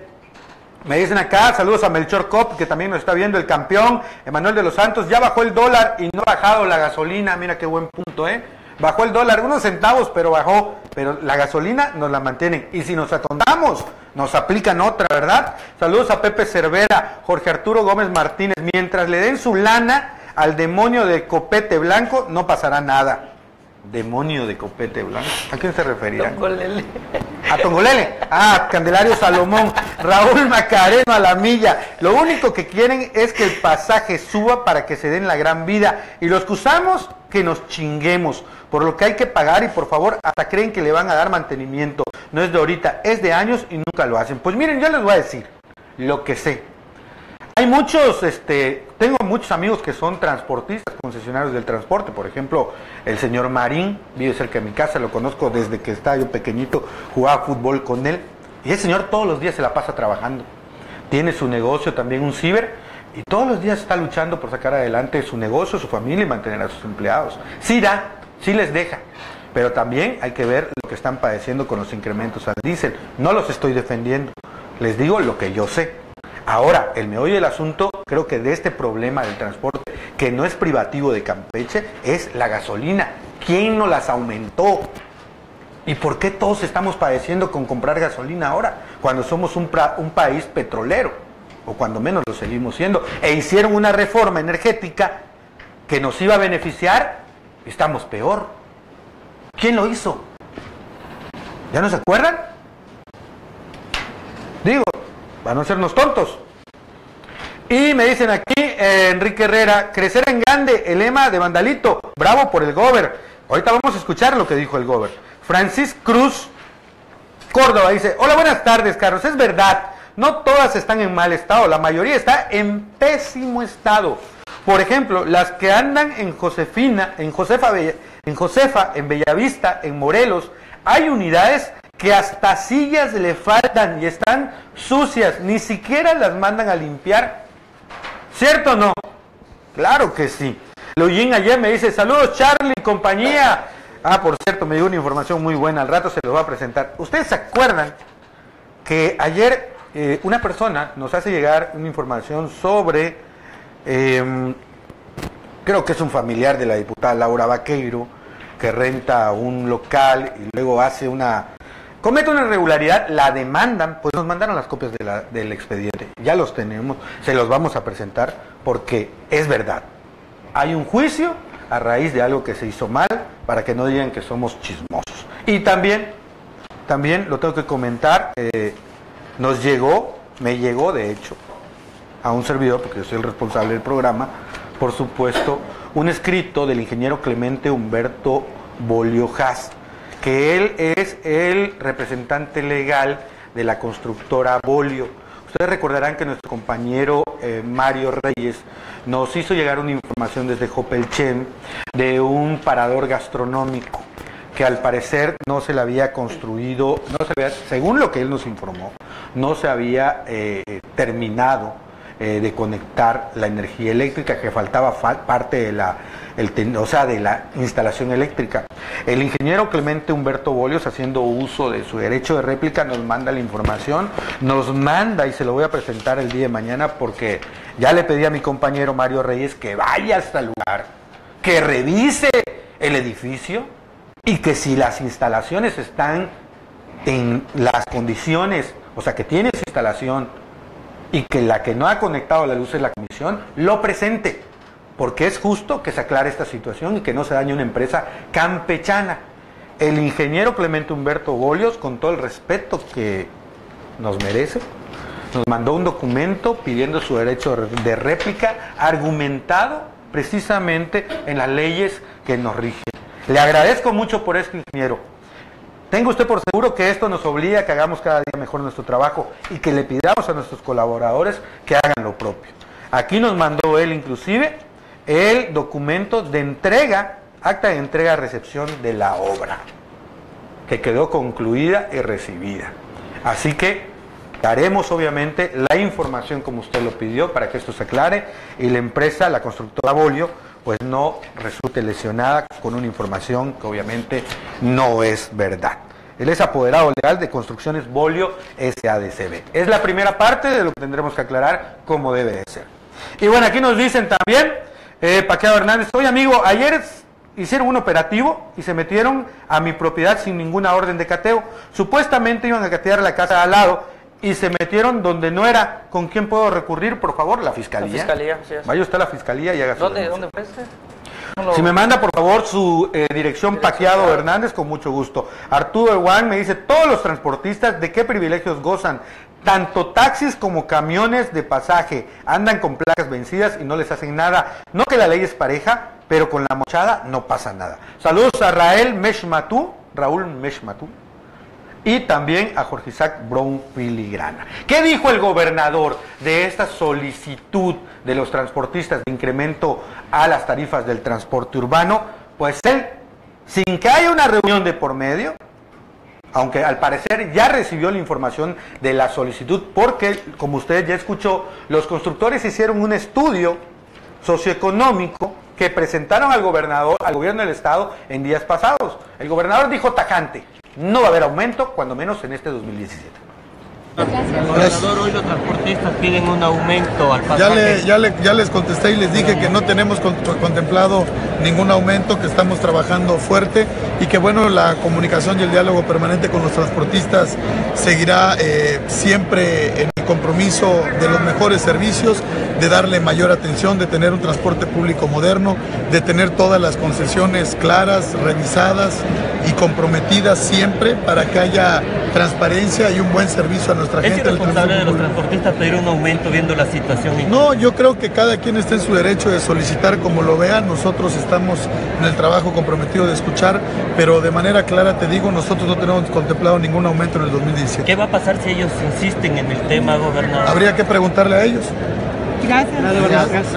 me dicen acá, saludos a Melchor Cop, que también nos está viendo, el campeón. Emanuel de los Santos, ya bajó el dólar y no ha bajado la gasolina, mira qué buen punto, ¿eh? Bajó el dólar, unos centavos, pero bajó. Pero la gasolina nos la mantienen. Y si nos atontamos, nos aplican otra, ¿verdad? Saludos a Pepe Cervera, Jorge Arturo Gómez Martínez. Mientras le den su lana al demonio de copete blanco, no pasará nada. Demonio de copete blanco. ¿A quién se referirá? Tongolele. A Tongolele. Ah, Candelario Salomón. Raúl Macareno a la milla. Lo único que quieren es que el pasaje suba para que se den la gran vida. Y los que usamos, que nos chinguemos. Por lo que hay que pagar y por favor, hasta creen que le van a dar mantenimiento. No es de ahorita, es de años y nunca lo hacen. Pues miren, yo les voy a decir lo que sé. Hay muchos, este, tengo muchos amigos que son transportistas, concesionarios del transporte. Por ejemplo, el señor Marín, vive cerca de mi casa, lo conozco desde que estaba yo pequeñito, jugaba fútbol con él. Y el señor todos los días se la pasa trabajando. Tiene su negocio también, un ciber, y todos los días está luchando por sacar adelante su negocio, su familia y mantener a sus empleados. Sí da, sí les deja, pero también hay que ver lo que están padeciendo con los incrementos al diésel. No los estoy defendiendo, les digo lo que yo sé. Ahora, el meollo del asunto, creo que de este problema del transporte, que no es privativo de Campeche, es la gasolina. ¿Quién nos las aumentó? ¿Y por qué todos estamos padeciendo con comprar gasolina ahora, cuando somos un, pra, un país petrolero? O cuando menos lo seguimos siendo. E hicieron una reforma energética que nos iba a beneficiar, y estamos peor. ¿Quién lo hizo? ¿Ya no se acuerdan? Digo, para no sernos tontos. Y me dicen aquí, eh, Enrique Herrera, crecer en grande, el lema de Vandalito, bravo por el gober. Ahorita vamos a escuchar lo que dijo el gober. Francis Cruz Córdoba dice, hola, buenas tardes, Carlos, es verdad, no todas están en mal estado, la mayoría está en pésimo estado. Por ejemplo, las que andan en Josefina, en Josefa, Bella, en Josefa, en Bellavista, en Morelos, hay unidades que hasta sillas le faltan y están sucias, ni siquiera las mandan a limpiar. ¿Cierto o no? Claro que sí. Leoyin ayer me dice, saludos Charlie, compañía. Ah, por cierto, me dio una información muy buena, al rato se los voy a presentar. ¿Ustedes se acuerdan que ayer eh, una persona nos hace llegar una información sobre, eh, creo que es un familiar de la diputada Laura Vaqueiro, que renta un local y luego hace una comete una irregularidad, la demandan, pues nos mandaron las copias de la, del expediente, ya los tenemos, se los vamos a presentar porque es verdad. Hay un juicio a raíz de algo que se hizo mal para que no digan que somos chismosos. Y también, también lo tengo que comentar, eh, nos llegó, me llegó de hecho, a un servidor, porque yo soy el responsable del programa, por supuesto, un escrito del ingeniero Clemente Humberto Bolio Haas, que él es el representante legal de la constructora Bolio. Ustedes recordarán que nuestro compañero eh, Mario Reyes nos hizo llegar una información desde Jopelchen de un parador gastronómico que al parecer no se le había construido, no se había, según lo que él nos informó, no se había eh, terminado eh, de conectar la energía eléctrica, que faltaba fa parte de la, el ten, o sea, de la instalación eléctrica. El ingeniero Clemente Humberto Bolios, haciendo uso de su derecho de réplica, nos manda la información, nos manda, y se lo voy a presentar el día de mañana, porque ya le pedí a mi compañero Mario Reyes que vaya hasta el lugar, que revise el edificio, y que si las instalaciones están en las condiciones, o sea, que tiene esa instalación, y que la que no ha conectado la luz es la comisión, lo presente, porque es justo que se aclare esta situación y que no se dañe una empresa campechana. El ingeniero Clemente Humberto Bolios, con todo el respeto que nos merece, nos mandó un documento pidiendo su derecho de réplica, argumentado precisamente en las leyes que nos rigen. Le agradezco mucho por esto, ingeniero. Tenga usted por seguro que esto nos obliga a que hagamos cada día mejor nuestro trabajo y que le pidamos a nuestros colaboradores que hagan lo propio. Aquí nos mandó él inclusive el documento de entrega, acta de entrega-recepción de la obra, que quedó concluida y recibida. Así que daremos obviamente la información como usted lo pidió para que esto se aclare y la empresa, la constructora Bolio, pues no resulte lesionada con una información que obviamente no es verdad. Él es apoderado legal de Construcciones Bolio S A D C B. Es la primera parte de lo que tendremos que aclarar como debe de ser. Y bueno, aquí nos dicen también, eh, Paqueado Hernández, oye amigo, ayer hicieron un operativo y se metieron a mi propiedad sin ninguna orden de cateo. Supuestamente iban a catear la casa de al lado y se metieron donde no era. ¿Con quién puedo recurrir, por favor? La fiscalía. La fiscalía, sí es. Vaya usted a la fiscalía y haga su ¿Dónde, denuncia. ¿dónde fue este? No lo... Si me manda, por favor, su eh, dirección, Paqueado Hernández, con mucho gusto. Arturo Ewan me dice, todos los transportistas, ¿de qué privilegios gozan? Tanto taxis como camiones de pasaje andan con placas vencidas y no les hacen nada. No que la ley es pareja, pero con la mochada no pasa nada. Saludos a Raúl Meshmatú, Raúl Meshmatú, y también a Jorge Isaac Brown Filigrana. ¿Qué dijo el gobernador de esta solicitud de los transportistas de incremento a las tarifas del transporte urbano? Pues él, sin que haya una reunión de por medio, aunque al parecer ya recibió la información de la solicitud, porque, como usted ya escuchó, los constructores hicieron un estudio socioeconómico que presentaron al gobernador, al gobierno del estado en días pasados. El gobernador dijo tajante: no va a haber aumento, cuando menos en este dos mil diecisiete. Gobernador, hoy los transportistas piden un aumento al pasaje. Ya, le, ya, le, ya les contesté y les dije que no tenemos con, contemplado ningún aumento, que estamos trabajando fuerte y que bueno, la comunicación y el diálogo permanente con los transportistas seguirá eh, siempre en el compromiso de los mejores servicios, de darle mayor atención, de tener un transporte público moderno, de tener todas las concesiones claras, revisadas y comprometidas siempre para que haya transparencia y un buen servicio a nuestra gente. ¿Es irresponsable de los transportistas pedir un aumento viendo la situación? No, yo creo que cada quien está en su derecho de solicitar como lo vea. Nosotros estamos en el trabajo comprometido de escuchar, pero de manera clara te digo, nosotros no tenemos contemplado ningún aumento en el dos mil diecisiete. ¿Qué va a pasar si ellos insisten en el tema, gobernador? Habría que preguntarle a ellos. Gracias. Gracias. Gracias.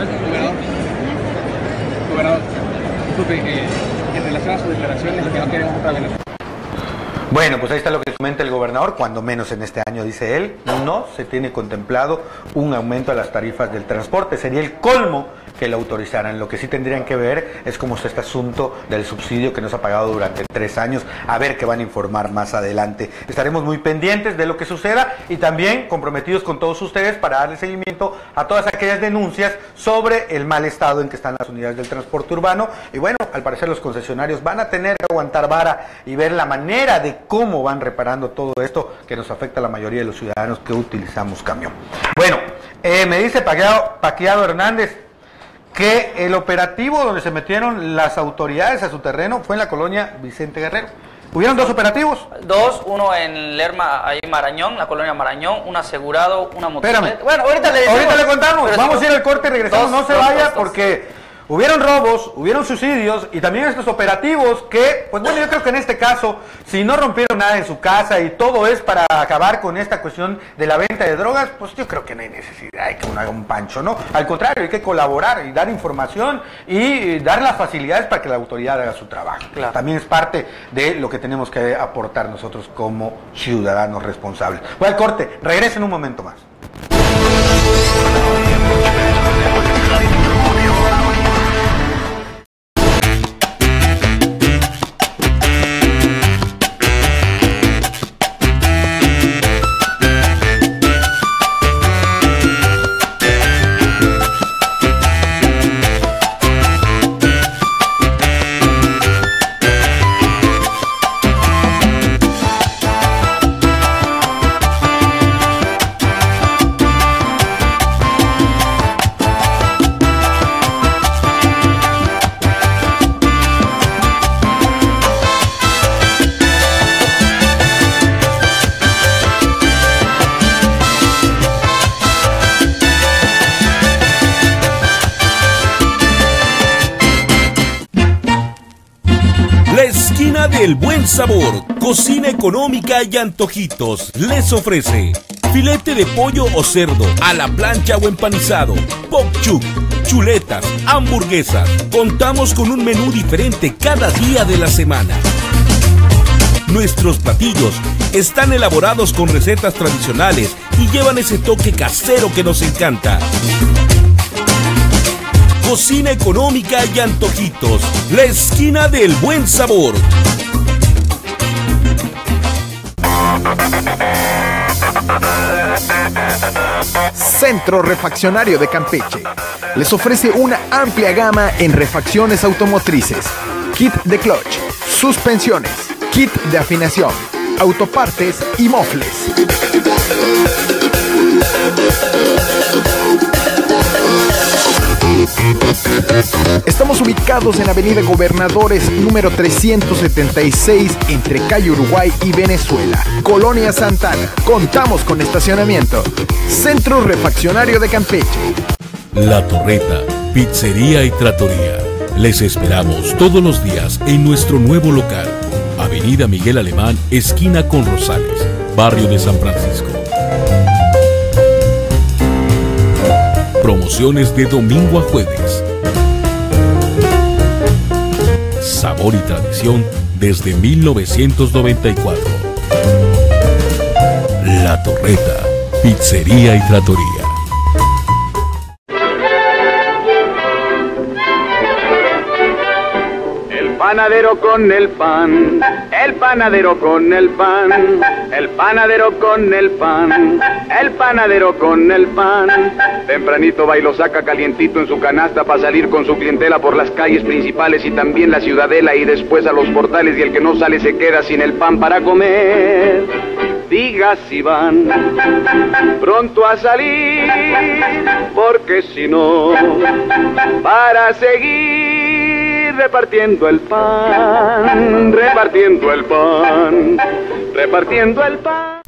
Gobernador, disculpe, eh, en relación a sus declaraciones, que no queremos otra Venezuela. Bueno, pues ahí está lo que comenta el gobernador, cuando menos en este año, dice él, no se tiene contemplado un aumento a las tarifas del transporte. Sería el colmo que lo autorizaran. Lo que sí tendrían que ver es cómo está este asunto del subsidio que nos ha pagado durante tres años, a ver qué van a informar más adelante. Estaremos muy pendientes de lo que suceda y también comprometidos con todos ustedes para darle seguimiento a todas aquellas denuncias sobre el mal estado en que están las unidades del transporte urbano. Y bueno, al parecer los concesionarios van a tener que aguantar vara y ver la manera de cómo van reparando todo esto que nos afecta a la mayoría de los ciudadanos que utilizamos camión. Bueno, eh, me dice Paqueado, Paqueado Hernández que el operativo donde se metieron las autoridades a su terreno fue en la colonia Vicente Guerrero. ¿Hubieron dos operativos? Dos, uno en Lerma, ahí Marañón, la colonia Marañón, un asegurado, una motocicleta. Espérame. Bueno, ahorita le decimos, Ahorita le contamos, vamos sí, a ir al corte y regresamos, dos, no se dos, vaya dos, dos. porque hubieron robos, hubieron suicidios y también estos operativos que, pues bueno, yo creo que en este caso, si no rompieron nada en su casa y todo es para acabar con esta cuestión de la venta de drogas, pues yo creo que no hay necesidad de que uno haga un pancho, ¿no? Al contrario, hay que colaborar y dar información y dar las facilidades para que la autoridad haga su trabajo. Claro. También es parte de lo que tenemos que aportar nosotros como ciudadanos responsables. Voy al corte, regresen un momento más. El buen sabor, cocina económica y antojitos les ofrece filete de pollo o cerdo a la plancha o empanizado, pop chup, chuletas, hamburguesas. Contamos con un menú diferente cada día de la semana. Nuestros platillos están elaborados con recetas tradicionales y llevan ese toque casero que nos encanta. Cocina económica y antojitos, la esquina del buen sabor. Centro Refaccionario de Campeche les ofrece una amplia gama en refacciones automotrices, kit de clutch, suspensiones, kit de afinación, autopartes y mofles. Estamos ubicados en Avenida Gobernadores número trescientos setenta y seis entre calle Uruguay y Venezuela, Colonia Santana. Contamos con estacionamiento. Centro Refaccionario de Campeche. La Torreta, pizzería y tratoría. Les esperamos todos los días en nuestro nuevo local, Avenida Miguel Alemán, esquina con Rosales, barrio de San Francisco. Promociones de domingo a jueves. Sabor y tradición desde mil novecientos noventa y cuatro. La Torreta, pizzería y tratoría. Panadero con el pan, el panadero con el pan, el panadero con el pan, el panadero con el pan. Tempranito va y lo saca calientito en su canasta para salir con su clientela por las calles principales y también la ciudadela y después a los portales, y el que no sale se queda sin el pan para comer. Diga si van pronto a salir, porque si no, para seguir repartiendo el pan, repartiendo el pan, repartiendo el pan.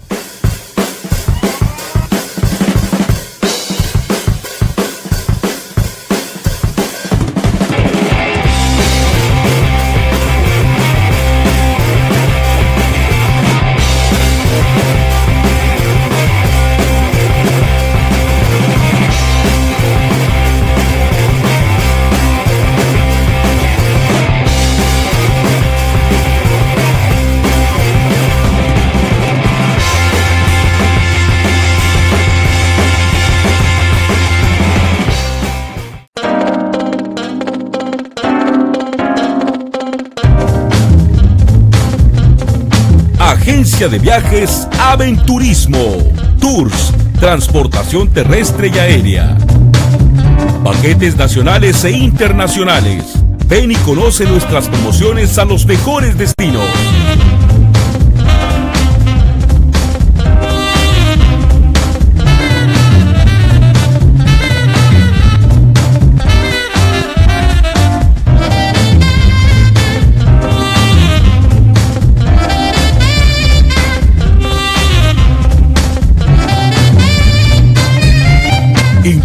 Agencia de Viajes Aventurismo, Tours, transportación terrestre y aérea, paquetes nacionales e internacionales. Ven y conoce nuestras promociones a los mejores destinos.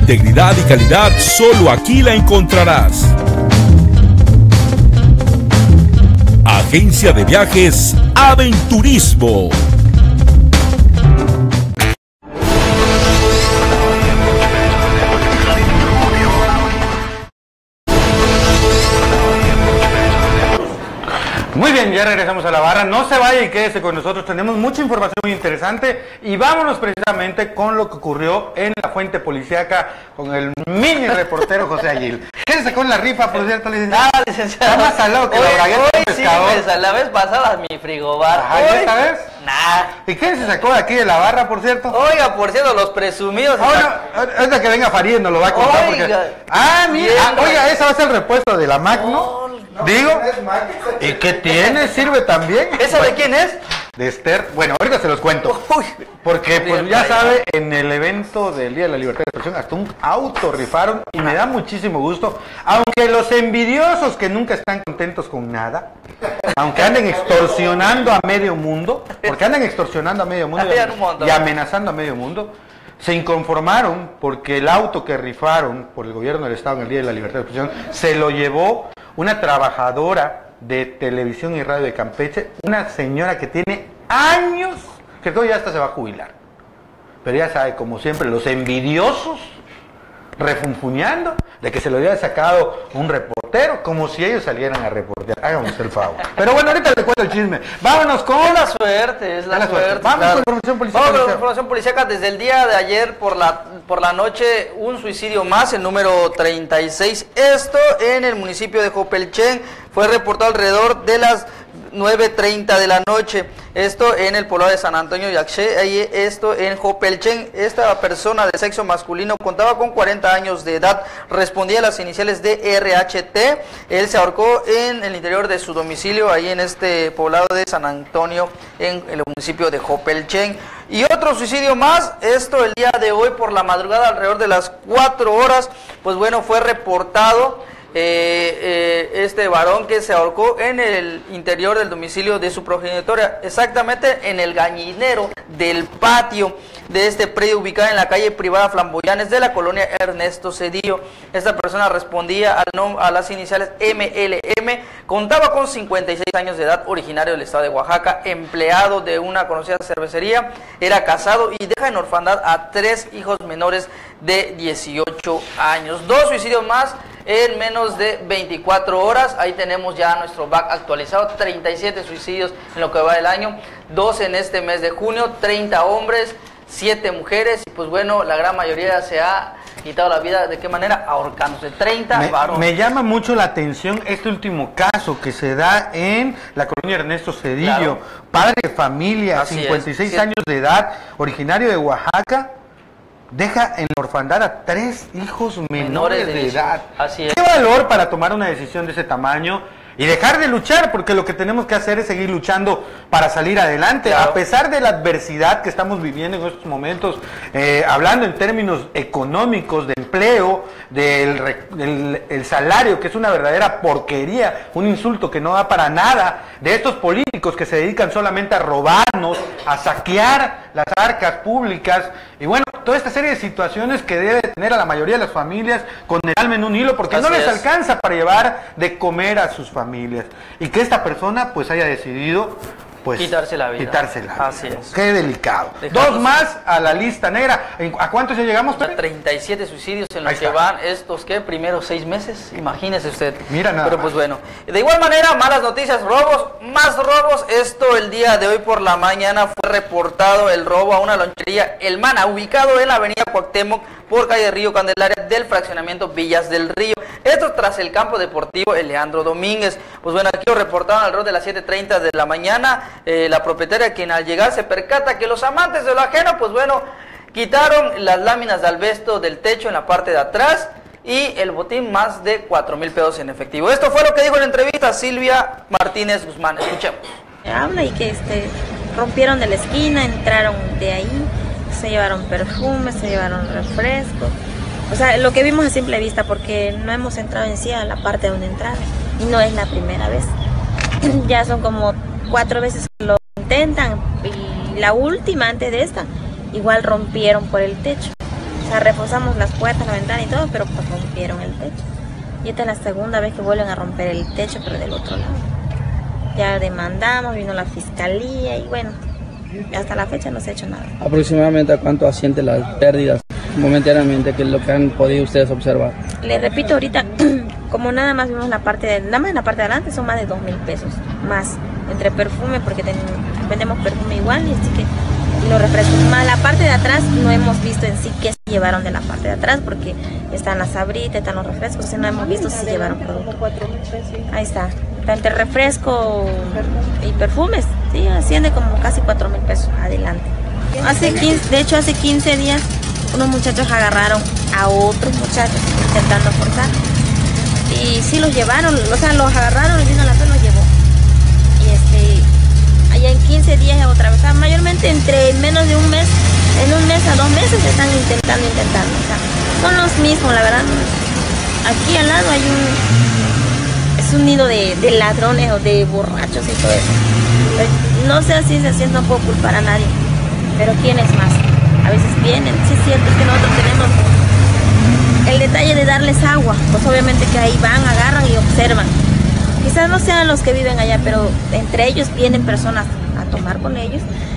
Integridad y calidad solo aquí la encontrarás. Agencia de Viajes Aventurismo. Muy bien, ya regresamos a la barra. No se vaya y quédese con nosotros. Tenemos mucha información muy interesante y vámonos precisamente con lo que ocurrió en la fuente policíaca con el mini reportero José Aguil. Quédese con la rifa, por cierto, licenciado. Ah, licenciado. Está más salado que hoy, la bragueta hoy del sí, pescador. pues, la vez pasada mi frigobar. Ajá, hoy, ¿esta vez? Nah. ¿Y quién se sacó de aquí de la barra, por cierto? Oiga, por cierto, los presumidos. Ahora, ahorita que venga Farid nos lo va a contar. Oiga. Porque... Ah, mira, ah, oiga, esa va a ser el repuesto de la Mac, ¿no? No, Digo, no es Mac. ¿y qué tiene? ¿Sirve también? ¿Esa de quién es? De Esther. Bueno, ahorita se los cuento. Uy, porque pues ya sabe, en el evento del Día de la Libertad de Expresión hasta un auto rifaron y me da muchísimo gusto. Aunque los envidiosos que nunca están contentos con nada, aunque anden extorsionando a medio mundo, porque andan extorsionando a medio mundo y, y amenazando a medio mundo, se inconformaron porque el auto que rifaron por el gobierno del Estado en el Día de la Libertad de Expresión se lo llevó una trabajadora de televisión y radio de Campeche, una señora que tiene años, que creo ya hasta se va a jubilar. Pero ya sabe, como siempre, los envidiosos refunfuñando de que se lo había sacado un reportero, como si ellos salieran a reportear. Háganos el favor. Pero bueno, ahorita les cuento el chisme. Vámonos con... Es la suerte, es la, la suerte. suerte. Vamos claro. con información policial. Vamos con información policiaca. Desde el día de ayer por la, por la noche, un suicidio más, el número treinta y seis. Esto en el municipio de Jopelchen. Fue reportado alrededor de las nueve treinta de la noche. Esto en el poblado de San Antonio Yaxché, ahí esto en Jopelchen. Esta persona de sexo masculino contaba con cuarenta años de edad, respondía a las iniciales de R H T. Él se ahorcó en el interior de su domicilio, ahí en este poblado de San Antonio, en el municipio de Jopelchen. Y otro suicidio más, esto el día de hoy por la madrugada, alrededor de las cuatro horas, pues bueno, fue reportado Eh, eh, este varón que se ahorcó en el interior del domicilio de su progenitora, exactamente en el gallinero del patio de este predio ubicado en la calle privada Flamboyanes de la colonia Ernesto Cedillo. Esta persona respondía al nom a las iniciales M L M, contaba con cincuenta y seis años de edad, originario del estado de Oaxaca, empleado de una conocida cervecería, era casado y deja en orfandad a tres hijos menores de dieciocho años. Dos suicidios más en menos de veinticuatro horas. Ahí tenemos ya nuestro back actualizado, treinta y siete suicidios en lo que va del año, dos en este mes de junio, treinta hombres, siete mujeres, y pues bueno, la gran mayoría se ha quitado la vida. ¿De qué manera? Ahorcándose. treinta me, varones. Me llama mucho la atención este último caso que se da en la colonia Ernesto Cedillo, claro. Padre de familia, Así cincuenta y seis es, años de edad, originario de Oaxaca, deja en la orfandad a tres hijos menores, menores de, de edad. Así es. ¿Qué valor para tomar una decisión de ese tamaño y dejar de luchar? Porque lo que tenemos que hacer es seguir luchando para salir adelante, claro. A pesar de la adversidad que estamos viviendo en estos momentos, eh, hablando en términos económicos, de empleo, del el, el salario, que es una verdadera porquería, un insulto que no da para nada, de estos políticos que se dedican solamente a robarnos, a saquear las arcas públicas, y bueno, toda esta serie de situaciones que debe tener a la mayoría de las familias con el alma en un hilo, porque Así no les es. alcanza para llevar de comer a sus familias, y que esta persona pues haya decidido pues quitarse la vida. Quitarse la vida. Así es. Qué delicado. Dejamos Dos más a la lista negra. ¿A cuántos ya llegamos? A treinta y siete suicidios en los que van estos, ¿qué? Primeros seis meses. Imagínese usted. Mira nada. Pero pues bueno. De igual manera, malas noticias, robos, más robos. Esto el día de hoy por la mañana fue reportado el robo a una lonchería El Mana, ubicado en la avenida Cuauhtémoc por calle Río Candelaria del fraccionamiento Villas del Río. Esto tras el campo deportivo El Leandro Domínguez. Pues bueno, aquí lo reportaron alrededor de las siete treinta de la mañana. Eh, la propietaria, quien al llegar se percata que los amantes de lo ajeno, pues bueno, quitaron las láminas de asbesto del techo en la parte de atrás y el botín, más de cuatro mil pesos en efectivo. Esto fue lo que dijo en la entrevista Silvia Martínez Guzmán. Escuchemos. Habla y que este, rompieron de la esquina, entraron de ahí, se llevaron perfumes, se llevaron refrescos. O sea, lo que vimos a simple vista, porque no hemos entrado en sí a la parte donde entraron. Y no es la primera vez. Ya son como cuatro veces que lo intentan. Y la última, antes de esta, igual rompieron por el techo. O sea, reforzamos las puertas, la ventana y todo, pero pues rompieron el techo. Y esta es la segunda vez que vuelven a romper el techo, pero del otro lado. Ya demandamos, vino la fiscalía y bueno, hasta la fecha no se ha hecho nada. ¿Aproximadamente a cuánto asciende las pérdidas momentáneamente, que es lo que han podido ustedes observar? Les repito, ahorita, como nada más vimos la parte de, nada más en la parte de adelante son más de dos mil pesos, más, entre perfume, porque ten, vendemos perfume igual, y así que, y los refrescos, más la parte de atrás, no hemos visto en sí qué se llevaron de la parte de atrás, porque están las sabritas, están los refrescos, y no hemos visto si llevaron producto. Ahí está, entre refresco y perfumes, sí, asciende como casi cuatro mil pesos, adelante. Hace quince, de hecho hace quince días, unos muchachos agarraron a otros muchachos intentando forzar y sí los llevaron, o sea, los agarraron y vino la fe los llevó. Y este, allá en quince días otra vez, o sea, mayormente entre menos de un mes, en un mes a dos meses están intentando, intentando, o sea, son los mismos, la verdad. Aquí al lado hay un, es un nido de, de ladrones o de borrachos y todo eso. No sé si se siente, no puedo culpar a nadie, pero ¿quién es más? A veces vienen, sí es cierto, es que nosotros tenemos el detalle de darles agua, pues obviamente que ahí van, agarran y observan. Quizás no sean los que viven allá, pero entre ellos vienen personas a tomar con ellos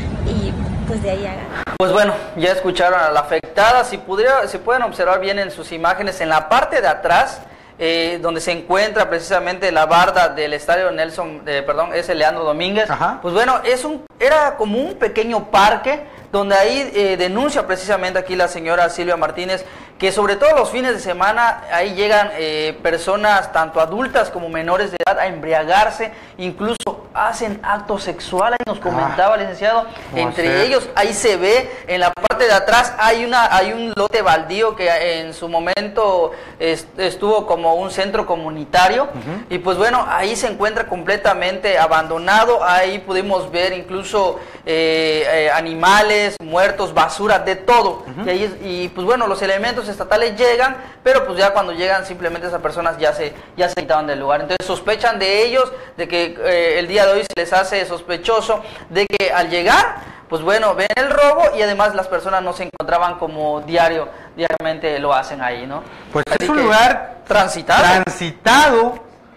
y pues de ahí agarran. Pues bueno, ya escucharon a la afectada, si, pudiera, si pueden observar bien en sus imágenes, en la parte de atrás, eh, donde se encuentra precisamente la barda del estadio Nelson, eh, perdón, es el Leandro Domínguez. Ajá. Pues bueno, es un, era como un pequeño parque, donde ahí eh, denuncia precisamente aquí la señora Silvia Martínez, que sobre todo los fines de semana ahí llegan eh, personas, tanto adultas como menores de edad, a embriagarse, incluso hacen actos sexuales, nos comentaba el licenciado, entre hacer? ellos, ahí se ve, en la parte de atrás hay una hay un lote baldío que en su momento est estuvo como un centro comunitario, uh-huh. y pues bueno, ahí se encuentra completamente abandonado, ahí pudimos ver incluso eh, eh, animales muertos, basura, de todo, uh-huh. y, ahí, y pues bueno, los elementos estatales llegan, pero pues ya cuando llegan simplemente esas personas ya se ya se quitaron del lugar, entonces sospechan de ellos, de que eh, el día de hoy se les hace sospechoso de que al llegar, pues bueno, ven el robo y además las personas no se encontraban como diario, diariamente lo hacen ahí, ¿no? Pues Así es un lugar transitado. transitado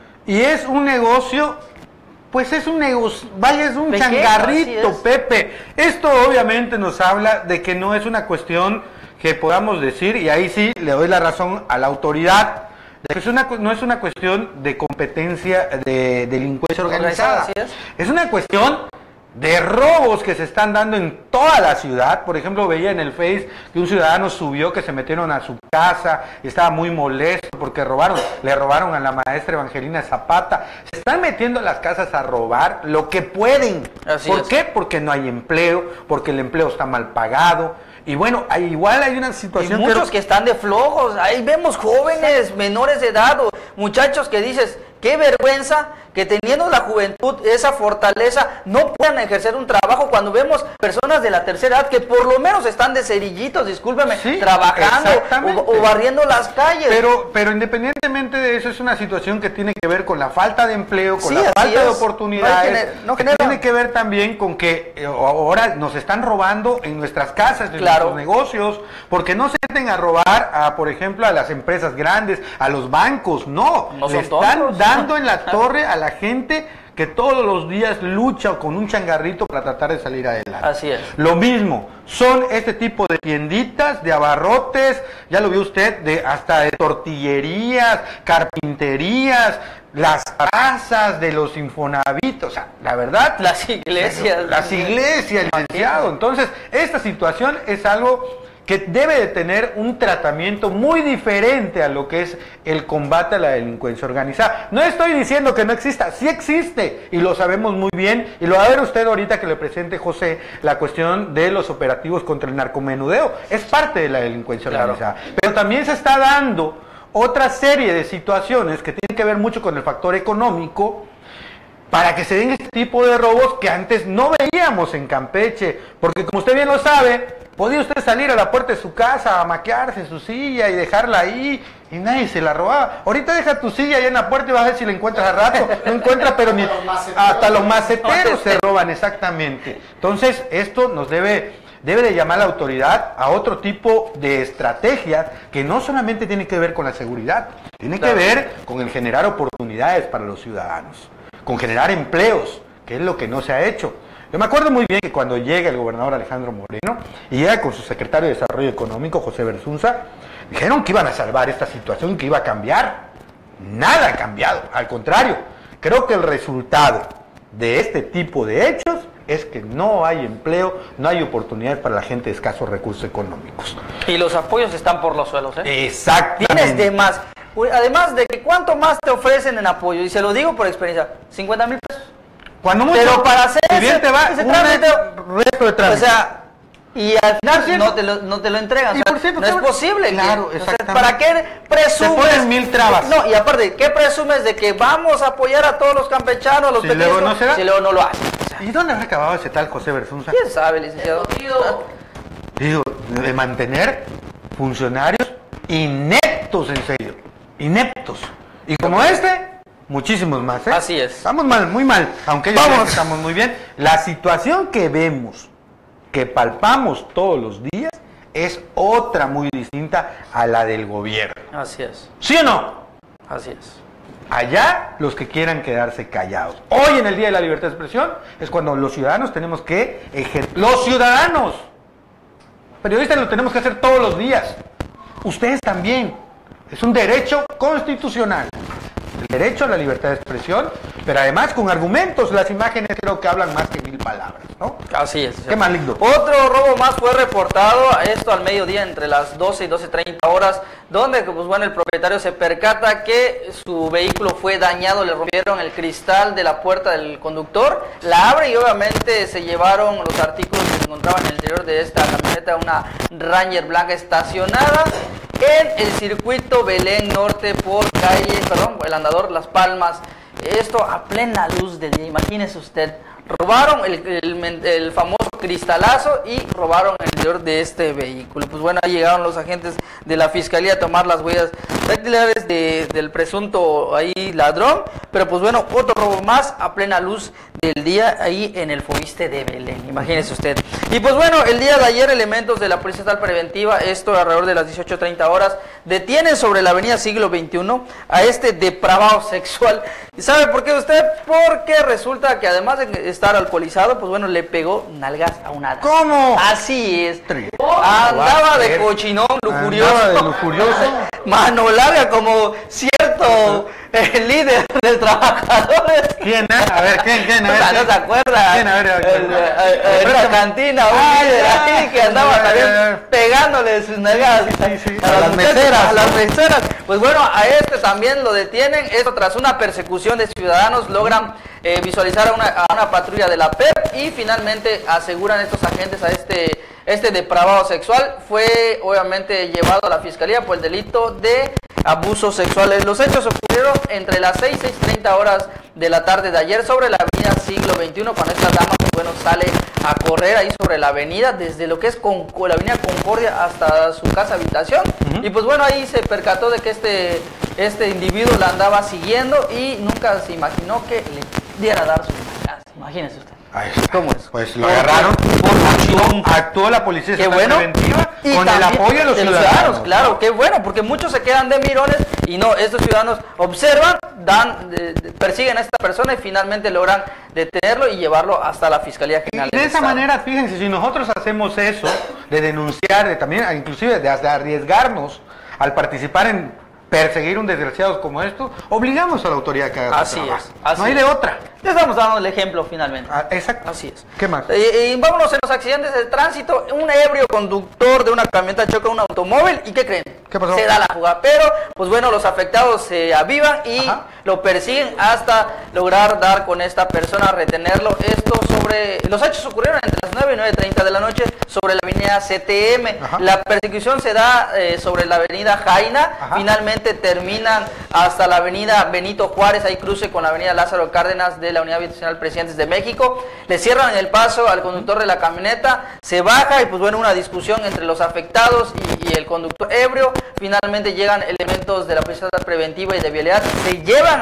y es un negocio, pues es un negocio, vaya, es un Pequeño, changarrito, es. Pepe. Esto obviamente nos habla de que no es una cuestión que podamos decir, y ahí sí le doy la razón a la autoridad, de que es una, no es una cuestión de competencia de delincuencia organizada, Así es. es una cuestión de robos que se están dando en toda la ciudad. Por ejemplo, veía en el Face que un ciudadano subió que se metieron a su casa y estaba muy molesto porque robaron, le robaron a la maestra Evangelina Zapata. Se están metiendo a las casas a robar lo que pueden. Así ¿Por es. qué? Porque no hay empleo, porque el empleo está mal pagado. Y bueno, hay, igual hay una situación... Y muchos pero... que están de flojos, ahí vemos jóvenes, menores de edad, o muchachos que dices, qué vergüenza que teniendo la juventud, esa fortaleza, no puedan ejercer un trabajo cuando vemos personas de la tercera edad que por lo menos están de cerillitos, discúlpeme, sí, trabajando o, o barriendo las calles. Pero, pero independientemente de eso, es una situación que tiene que ver con la falta de empleo, con sí, la falta es. de oportunidades, no gener, no genera... tiene que ver también con que eh, ahora nos están robando en nuestras casas, en claro. nuestros negocios, porque no se meten a robar a, por ejemplo, a las empresas grandes, a los bancos, no, no le son están tontos. dando en la torre a la gente que todos los días lucha con un changarrito para tratar de salir adelante. Así es. Lo mismo, son este tipo de tienditas, de abarrotes, ya lo vio usted, de hasta de tortillerías, carpinterías, las casas de los Infonavit, o sea, la verdad... Las iglesias. Las iglesias, licenciado. Entonces, esta situación es algo que debe de tener un tratamiento muy diferente a lo que es el combate a la delincuencia organizada. No estoy diciendo que no exista, sí existe, y lo sabemos muy bien, y lo va a ver usted ahorita que le presente José la cuestión de los operativos contra el narcomenudeo. Es parte de la delincuencia claro. organizada. Pero también se está dando otra serie de situaciones que tienen que ver mucho con el factor económico, para que se den este tipo de robos que antes no veíamos en Campeche, porque como usted bien lo sabe, podía usted salir a la puerta de su casa a maquearse su silla y dejarla ahí y nadie se la robaba. Ahorita deja tu silla ahí en la puerta y vas a ver si la encuentras al rato. No encuentras, pero ni hasta los maceteros se roban, exactamente. Entonces, esto nos debe debe de llamar a la autoridad a otro tipo de estrategia que no solamente tiene que ver con la seguridad, tiene claro. que ver con el generar oportunidades para los ciudadanos, con generar empleos, que es lo que no se ha hecho. Yo me acuerdo muy bien que cuando llega el gobernador Alejandro Moreno y llega con su secretario de Desarrollo Económico, José Berzunza, dijeron que iban a salvar esta situación, que iba a cambiar. Nada ha cambiado, al contrario, creo que el resultado de este tipo de hechos es que no hay empleo, no hay oportunidades para la gente de escasos recursos económicos. Y los apoyos están por los suelos, ¿eh? Exactamente. Tienes de más. Además de que cuánto más te ofrecen en apoyo, y se lo digo por experiencia, cincuenta mil pesos. Cuando mucho, pero para hacer si bien ese, te va ese un trámite, resto de trámite. O sea, y al final no te, lo, no te lo entregan. Y o sea, por cierto, no es posible. Claro, que, exactamente. O sea, ¿para qué presumes? Te ponen mil trabas. No, y aparte, ¿qué presumes de que vamos a apoyar a todos los campechanos, a los si pequeños? Luego no será? Si luego no lo hacen. O sea, ¿y dónde habrá acabado ese tal José Berzunza? ¿Quién sabe, licenciado? Digo, de mantener funcionarios ineptos, en serio. Ineptos. Y como este, muchísimos más, ¿eh? Así es. Estamos mal, muy mal, aunque ellos Vamos. estamos muy bien. La situación que vemos, que palpamos todos los días, es otra muy distinta a la del gobierno. Así es. ¿Sí o no? Así es. Allá los que quieran quedarse callados. Hoy en el Día de la Libertad de Expresión es cuando los ciudadanos tenemos que ejercer. ¡Los ciudadanos! Periodistas lo tenemos que hacer todos los días. Ustedes también. Es un derecho constitucional. El derecho a la libertad de expresión, pero además con argumentos. Las imágenes creo que hablan más que mil palabras, ¿no? Así es. Qué más lindo. Otro robo más fue reportado, esto al mediodía entre las doce y doce treinta horas, donde pues bueno, el propietario se percata que su vehículo fue dañado, le rompieron el cristal de la puerta del conductor, la abre y obviamente se llevaron los artículos que se encontraban en el interior de esta camioneta, una Ranger blanca estacionada en el circuito Belén Norte por calle, perdón, el andador Las Palmas. Esto a plena luz del día, imagínese usted. Robaron el, el, el famoso cristalazo y robaron el interior de este vehículo. Pues bueno, ahí llegaron los agentes de la fiscalía a tomar las huellas dactilares de, del presunto ahí ladrón. Pero pues bueno, otro robo más a plena luz del día ahí en el Fobiste de Belén. Imagínese usted. Y pues bueno, el día de ayer elementos de la Policía Estatal Preventiva, esto alrededor de las dieciocho treinta horas, detienen sobre la avenida Siglo veintiuno a este depravado sexual. ¿Y sabe por qué usted? Porque resulta que además de estar alcoholizado, pues bueno, le pegó nalgas a una dama. ¿Cómo? Así es. Andaba de cochinón lujurioso. Andaba de lujurioso. Mano larga como cierto eh, líder de trabajadores. ¿Quién? Eh? A ver, ¿quién? ¿Quién? A ver, o sea, ¿no se acuerda? ¿Quién? A ver, a ver. El, el, el, una cantina, un ah, líder ya, ahí que andaba ya, también ya, ya. pegándole sus nalgas sí, sí, sí. a, a las las muchachas, meseras. a las meseras. Pues bueno, a este también lo detienen. Esto tras una persecución de ciudadanos logran eh, visualizar a una, a una patrulla de la P E P y finalmente aseguran estos agentes a este, este depravado sexual. Fue obviamente llevado a la fiscalía por el delito de abusos sexuales. Los hechos ocurrieron entre las seis y seis treinta horas de la tarde de ayer sobre la avenida Siglo veintiuno, cuando esta dama pues bueno, sale a correr ahí sobre la avenida, desde lo que es con, la avenida Concordia hasta su casa habitación. Uh-huh. Y pues bueno, ahí se percató de que este, este individuo la andaba siguiendo y nunca se imaginó que le diera a dar sus nalgas. Imagínese usted. Ay, ¿Cómo es? Pues lo agarraron, actuó, actuó la policía qué bueno. preventiva y con el apoyo de los de ciudadanos. ciudadanos, claro, ¿no? Qué bueno, porque muchos se quedan de mirones y no, estos ciudadanos observan, dan, de, de, persiguen a esta persona y finalmente logran detenerlo y llevarlo hasta la Fiscalía General. Y de esa Estado. manera, fíjense, si nosotros hacemos eso, de denunciar, de también, inclusive de hasta arriesgarnos al participar en perseguir un desgraciado como esto, obligamos a la autoridad que haga así su trabajo. es, así no hay es. de otra. Ya estamos dando el ejemplo finalmente. Ah, exacto. Así es. ¿Qué más? Y, y vámonos en los accidentes de tránsito. Un ebrio conductor de una camioneta choca un automóvil y ¿qué creen? ¿Qué pasó? Se da la fuga. Pero, pues bueno, los afectados se avivan y Ajá. lo persiguen hasta lograr dar con esta persona, retenerlo. Esto sobre... Los hechos ocurrieron entre las nueve y nueve treinta de la noche sobre la avenida C T M. Ajá. La persecución se da eh, sobre la avenida Jaina. Ajá. Finalmente terminan hasta la avenida Benito Juárez, ahí cruce con la avenida Lázaro Cárdenas de la Unidad Habitacional Presidentes de México. Le cierran el paso al conductor de la camioneta, se baja y pues bueno, una discusión entre los afectados y, y el conductor ebrio. Finalmente llegan elementos de la Policía Preventiva y de Vialidad, se llevan al,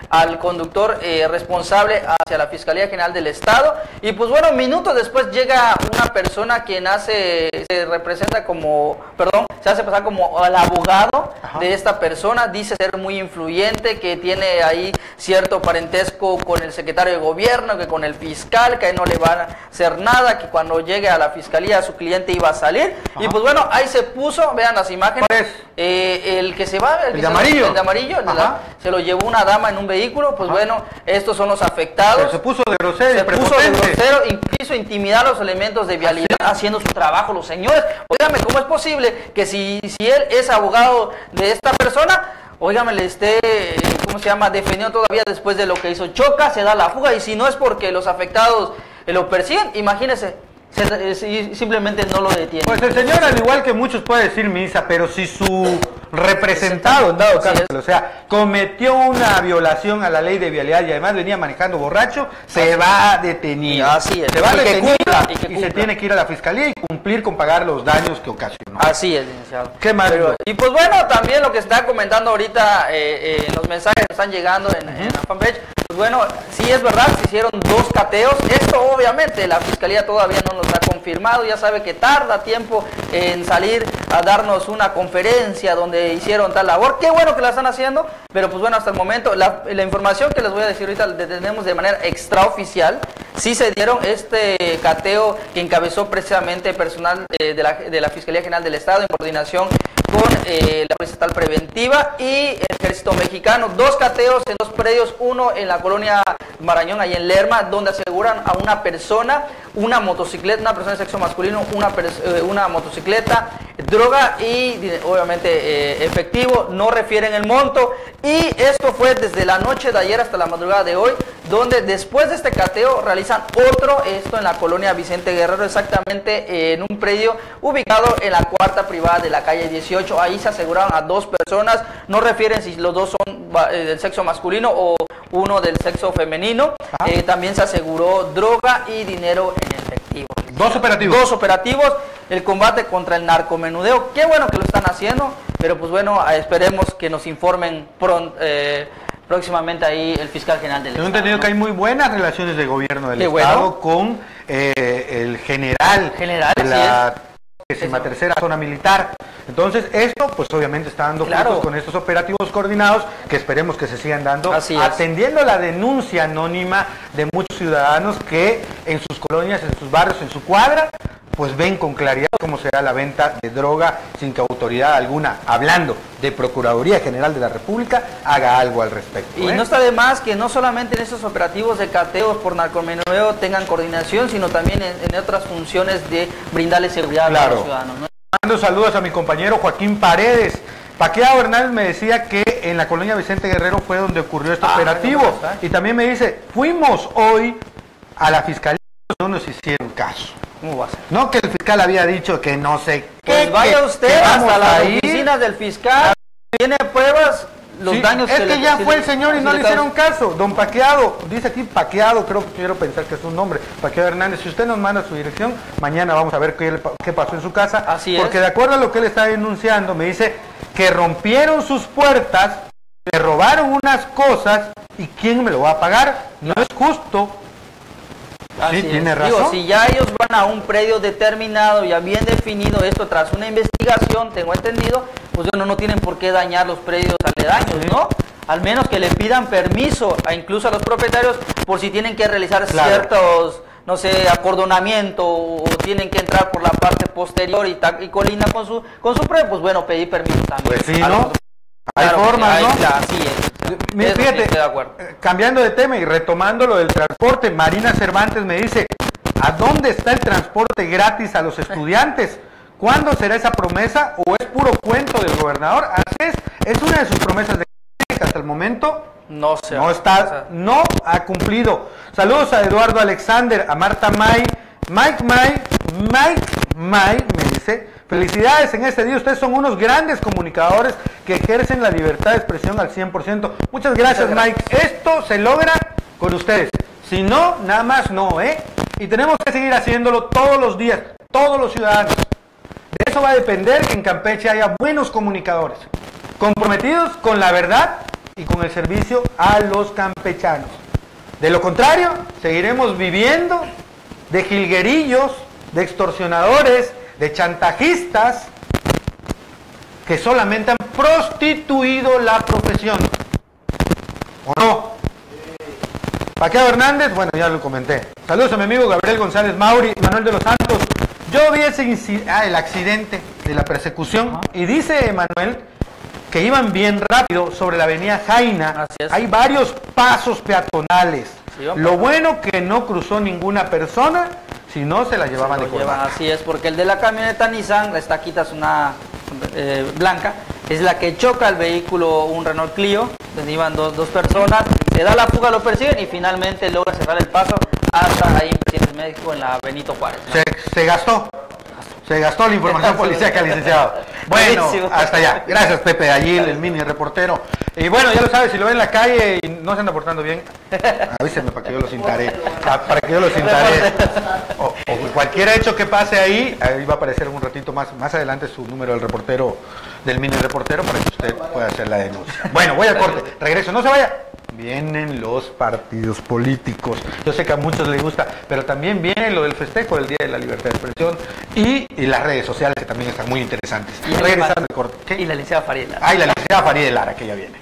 al conductor eh, responsable hacia la Fiscalía General del Estado. Y pues bueno, minutos después llega una persona quien hace, se representa como, perdón, se hace pasar como el abogado Ajá. de esta persona, dice ser muy influyente, que tiene ahí cierto parentesco con el secretario de gobierno, que con el fiscal, que ahí no le van a hacer nada, que cuando llegue a la fiscalía su cliente iba a salir. Ajá. Y pues bueno, ahí se puso, vean las imágenes, eh, el que se va, el, el que de se amarillo, va, el de amarillo, el de la, se lo llevó una dama en un vehículo, pues Ajá. bueno, estos son los afectados. Pero se puso de grosero, se puso de grosero, incluso intimidar a los elementos de vialidad, ¿sí? haciendo su trabajo, los señores. Óigame, ¿cómo es posible que si, si él es abogado de esta persona, óigame, le esté, ¿cómo se llama?, defendiendo todavía después de lo que hizo? Choca, se da la fuga, y si no es porque los afectados lo persiguen, imagínese, se, simplemente no lo detienen. Pues el señor, al igual que muchos, puede decir misa, pero si su representado, en dado caso, o sea, cometió una violación a la ley de vialidad y además venía manejando borracho, se Así va detenido. Así es. Se va y detenido que cumpla, y, que y se tiene que ir a la fiscalía y cumplir con pagar los daños que ocasionó. Así es, licenciado. ¿Qué más? Pero, y pues bueno, también lo que está comentando ahorita, eh, eh, los mensajes que están llegando en, uh-huh. en la fanpage, pues bueno, sí es verdad, se hicieron dos cateos. Esto obviamente la fiscalía todavía no nos ha confirmado, ya sabe que tarda tiempo en salir a darnos una conferencia donde hicieron tal labor. Qué bueno que la están haciendo, pero pues bueno, hasta el momento, la, la información que les voy a decir ahorita la tenemos de manera extraoficial. Sí se dieron este cateo que encabezó precisamente personal de, de, la, de la Fiscalía General del Estado en coordinación con eh, la Policía Estatal Preventiva y el Ejército Mexicano. Dos cateos en dos predios, uno en la colonia Marañón, ahí en Lerma, donde aseguran a una persona, una motocicleta, una persona de sexo masculino, una, eh, una motocicleta, droga y obviamente eh, efectivo, no refieren el monto. Y esto fue desde la noche de ayer hasta la madrugada de hoy, donde después de este cateo realizan otro, esto en la colonia Vicente Guerrero, exactamente en un predio ubicado en la cuarta privada de la calle dieciocho. Ahí se aseguraron a dos personas, no refieren si los dos son eh, del sexo masculino o uno del sexo femenino. Eh, también se aseguró droga y dinero en efectivo. Dos operativos. Dos operativos, el combate contra el narcomenudeo. Qué bueno que lo están haciendo, pero pues bueno, esperemos que nos informen pronto. Eh, próximamente ahí el fiscal general del Tengo Estado. entendido ¿no? que hay muy buenas relaciones de gobierno del Qué Estado bueno. con eh, el general, general de la décima tercera zona militar. Entonces esto pues obviamente está dando Claro. frutos con estos operativos coordinados que esperemos que se sigan dando, Así es. atendiendo la denuncia anónima de muchos ciudadanos que en sus colonias, en sus barrios, en su cuadra, pues ven con claridad cómo será la venta de droga sin que autoridad alguna, hablando de Procuraduría General de la República, haga algo al respecto. Y ¿eh? no está de más que no solamente en estos operativos de cateos por narcomenudeo tengan coordinación, sino también en, en otras funciones de brindarle seguridad Claro. a los ciudadanos, ¿no? Mando saludos a mi compañero Joaquín Paredes. Paqueado Hernández me decía que en la colonia Vicente Guerrero fue donde ocurrió este Ah, operativo. no, no, no. Y también me dice, fuimos hoy a la fiscalía, no nos hicieron caso. ¿Cómo va a ser? No que el fiscal había dicho que no sé qué. Pues vaya que- usted que vamos hasta las a ir. oficinas del fiscal, tiene pruebas, los Sí, daños es que, que le- ya si fue le- el señor y si no le le hicieron caso. Don Paqueado, dice aquí Paqueado, creo que quiero pensar que es un nombre, Paqueado Hernández. Si usted nos manda su dirección, mañana vamos a ver qué, le pa- qué pasó en su casa. Así Porque es. de acuerdo a lo que él está denunciando, me dice que rompieron sus puertas, le robaron unas cosas y ¿quién me lo va a pagar? No es justo. Así Sí, es. tiene Digo, razón. si ya ellos van a un predio determinado, ya bien definido esto tras una investigación, tengo entendido, pues bueno, no tienen por qué dañar los predios aledaños, ¿no? Al menos que le pidan permiso a incluso a los propietarios por si tienen que realizar Claro. ciertos, no sé, acordonamiento o tienen que entrar por la parte posterior y, ta- y colinda con su con su predio, pues bueno, pedir permiso también. Pues sí, A ¿no? los- Hay Claro, formas, hay- ¿no? Así es. Mira, Eso sí fíjate, estoy de acuerdo. eh, cambiando de tema y retomando lo del transporte, Marina Cervantes me dice, ¿a dónde está el transporte gratis a los estudiantes? ¿Cuándo será esa promesa o es puro cuento del gobernador? Así es, es una de sus promesas de que hasta el momento No sé. no está, no ha cumplido. Saludos a Eduardo Alexander, a Marta May, Mike May, Mike May me dice, felicidades en este día, ustedes son unos grandes comunicadores que ejercen la libertad de expresión al cien por ciento. Muchas gracias, Muchas Mike. Esto se logra con ustedes. Si no, nada más no, ¿eh? Y tenemos que seguir haciéndolo todos los días, todos los ciudadanos. De eso va a depender que en Campeche haya buenos comunicadores, comprometidos con la verdad y con el servicio a los campechanos. De lo contrario, seguiremos viviendo de jilguerillos, de extorsionadores, de chantajistas que solamente han prostituido la profesión. ¿O no? Paqueo Hernández, bueno, ya lo comenté. Saludos a mi amigo Gabriel González Mauri, Manuel de los Santos. Yo vi ese inci- ah, el accidente de la persecución y dice Manuel que iban bien rápido sobre la avenida Jaina. Hay varios pasos peatonales. Sí, lo bueno que no cruzó ninguna persona, si no se la llevaban de corbata. Así es, porque el de la camioneta Nissan, esta quita es una eh, blanca, es la que choca el vehículo, un Renault Clio, donde iban dos, dos personas, le da la fuga, lo persiguen y finalmente logra cerrar el paso hasta ahí en Presidentes México, en la Benito Juárez, ¿no? Se, se gastó. Se gastó la información policíaca, licenciado. Bueno, Buenísimo. hasta allá. Gracias, Pepe Allí, el mini reportero. Y bueno, ya lo sabes, si lo ven en la calle y no se anda portando bien, avísenme para que yo lo cintaré. Para que yo lo cintaré. O, o cualquier hecho que pase ahí, ahí va a aparecer un ratito más, más adelante su número del reportero, del mini reportero, para que usted pueda hacer la denuncia. Bueno, voy al corte. Regreso, no se vaya. Vienen los partidos políticos. Yo sé que a muchos les gusta, pero también viene lo del festejo del Día de la Libertad de Expresión y, y las redes sociales, que también están muy interesantes. Y, Regresando al corte. ¿Qué? Y la licenciada Farideh Lara. Ah, y la licenciada Farideh Lara, que ya viene.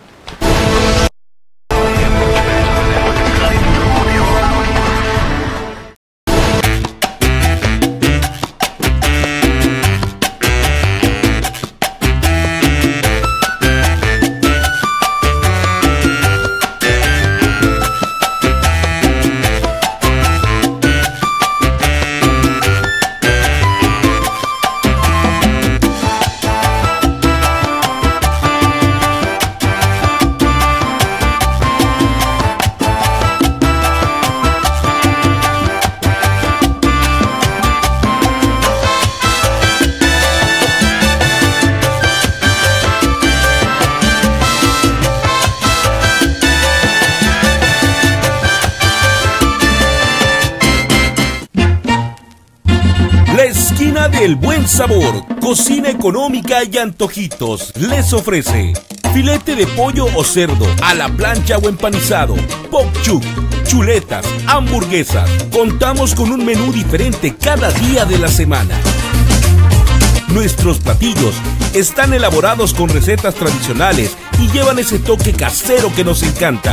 El buen sabor, cocina económica y antojitos les ofrece filete de pollo o cerdo a la plancha o empanizado, pop chuc, chuletas, hamburguesas. Contamos con un menú diferente cada día de la semana. Nuestros platillos están elaborados con recetas tradicionales y llevan ese toque casero que nos encanta.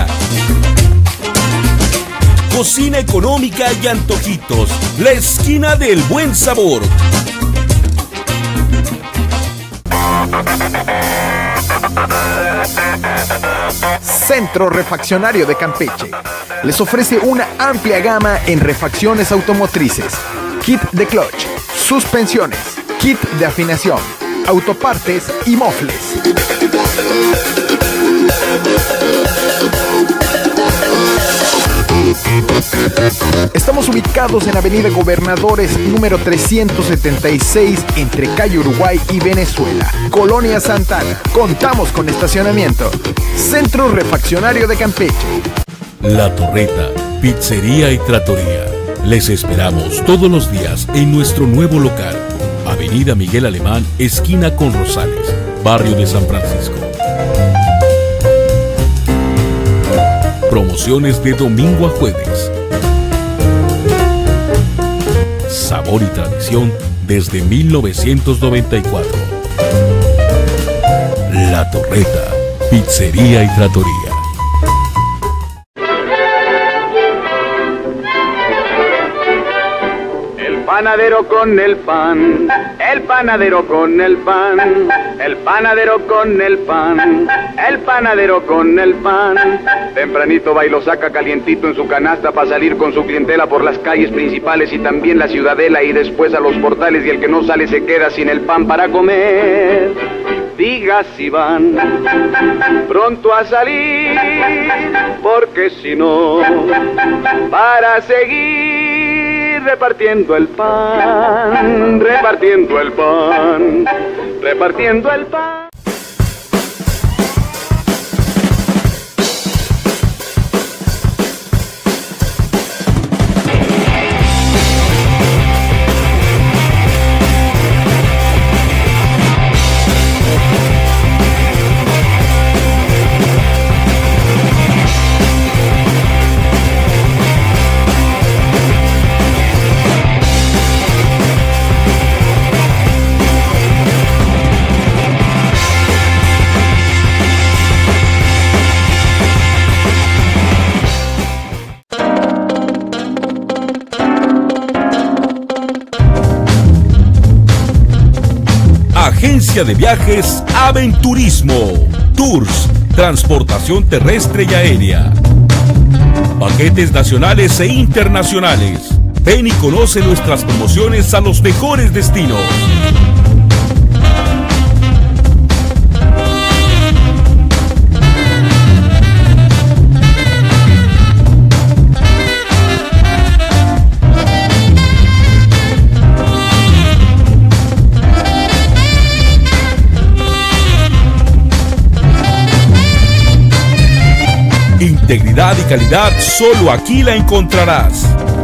Cocina económica y antojitos, la esquina del buen sabor. Centro Refaccionario de Campeche les ofrece una amplia gama en refacciones automotrices, kit de clutch, suspensiones, kit de afinación, autopartes y mofles. Estamos ubicados en Avenida Gobernadores número trescientos setenta y seis entre calle Uruguay y Venezuela, Colonia Santana. Contamos con estacionamiento. Centro Refaccionario de Campeche. La Torreta, pizzería y trattoria. Les esperamos todos los días en nuestro nuevo local, Avenida Miguel Alemán, esquina con Rosales, barrio de San Francisco. Promociones de domingo a jueves. Sabor y tradición desde mil novecientos noventa y cuatro. La Torreta, pizzería y trattoria. Panadero con el pan, el panadero con el pan, el panadero con el pan, el panadero con el pan. Tempranito va y lo saca calientito en su canasta para salir con su clientela por las calles principales y también la ciudadela y después a los portales, y el que no sale se queda sin el pan para comer. Diga si van pronto a salir, porque si no, para seguir repartiendo el pan, repartiendo el pan, repartiendo el pan. Agencia de Viajes Aventurismo. Tours, transportación terrestre y aérea. Paquetes nacionales e internacionales. Ven y conoce nuestras promociones a los mejores destinos. Integridad y calidad solo aquí la encontrarás.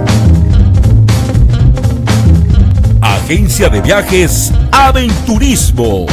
Agencia de Viajes Aventurismo.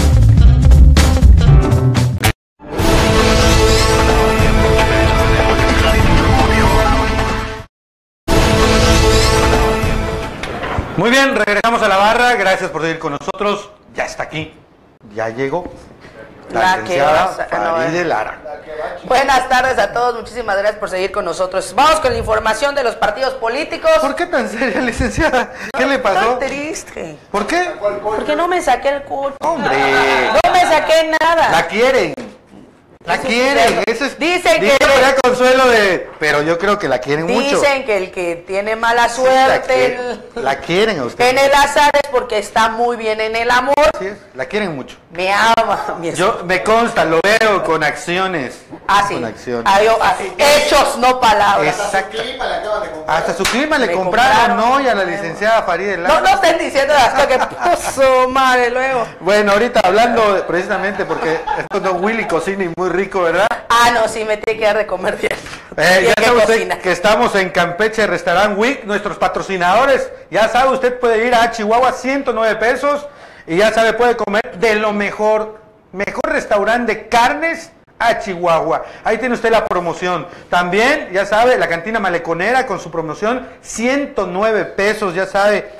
Muy bien, regresamos a la barra. Gracias por seguir con nosotros. Ya está aquí. Ya llegó. La, La licenciada que vas a- Farideh Lara. Buenas tardes a todos, muchísimas gracias por seguir con nosotros. Vamos con la información de los partidos políticos. ¿Por qué tan seria, licenciada? ¿Qué le pasó? Tan triste. ¿Por qué? Porque no me saqué el culo. Hombre. No me saqué nada. La quieren. La Eso quieren. sí, Eso es. dicen que- dígale a Consuelo de. Pero yo creo que la quieren mucho. Dicen que el que tiene mala La, suerte quieren, la quieren a usted. en el azar es porque está muy bien en el amor. Sí, la quieren mucho. Me ama, mi Yo me consta, lo veo con acciones. Ah, sí. Con acciones. Ah, yo- ah, hechos, no palabras. Exacto. Hasta su clima le Me compraron, compraron. ¿no? Y a la licenciada Farideh Lara. No, no estén diciendo las cosas que puso madre luego. Bueno, ahorita hablando de- precisamente porque esto no Willy cocina y muy rico, ¿verdad? Ah, no, sí, me tiene que dar de comer bien. Eh, Bien ya que sabe usted cocina. que estamos en Campeche Restaurant Week, nuestros patrocinadores. Ya sabe, usted puede ir a Chihuahua, ciento nueve pesos. Y ya sabe, puede comer de lo mejor, mejor restaurante de carnes a Chihuahua. Ahí tiene usted la promoción. También, ya sabe, la cantina maleconera con su promoción, ciento nueve pesos, ya sabe.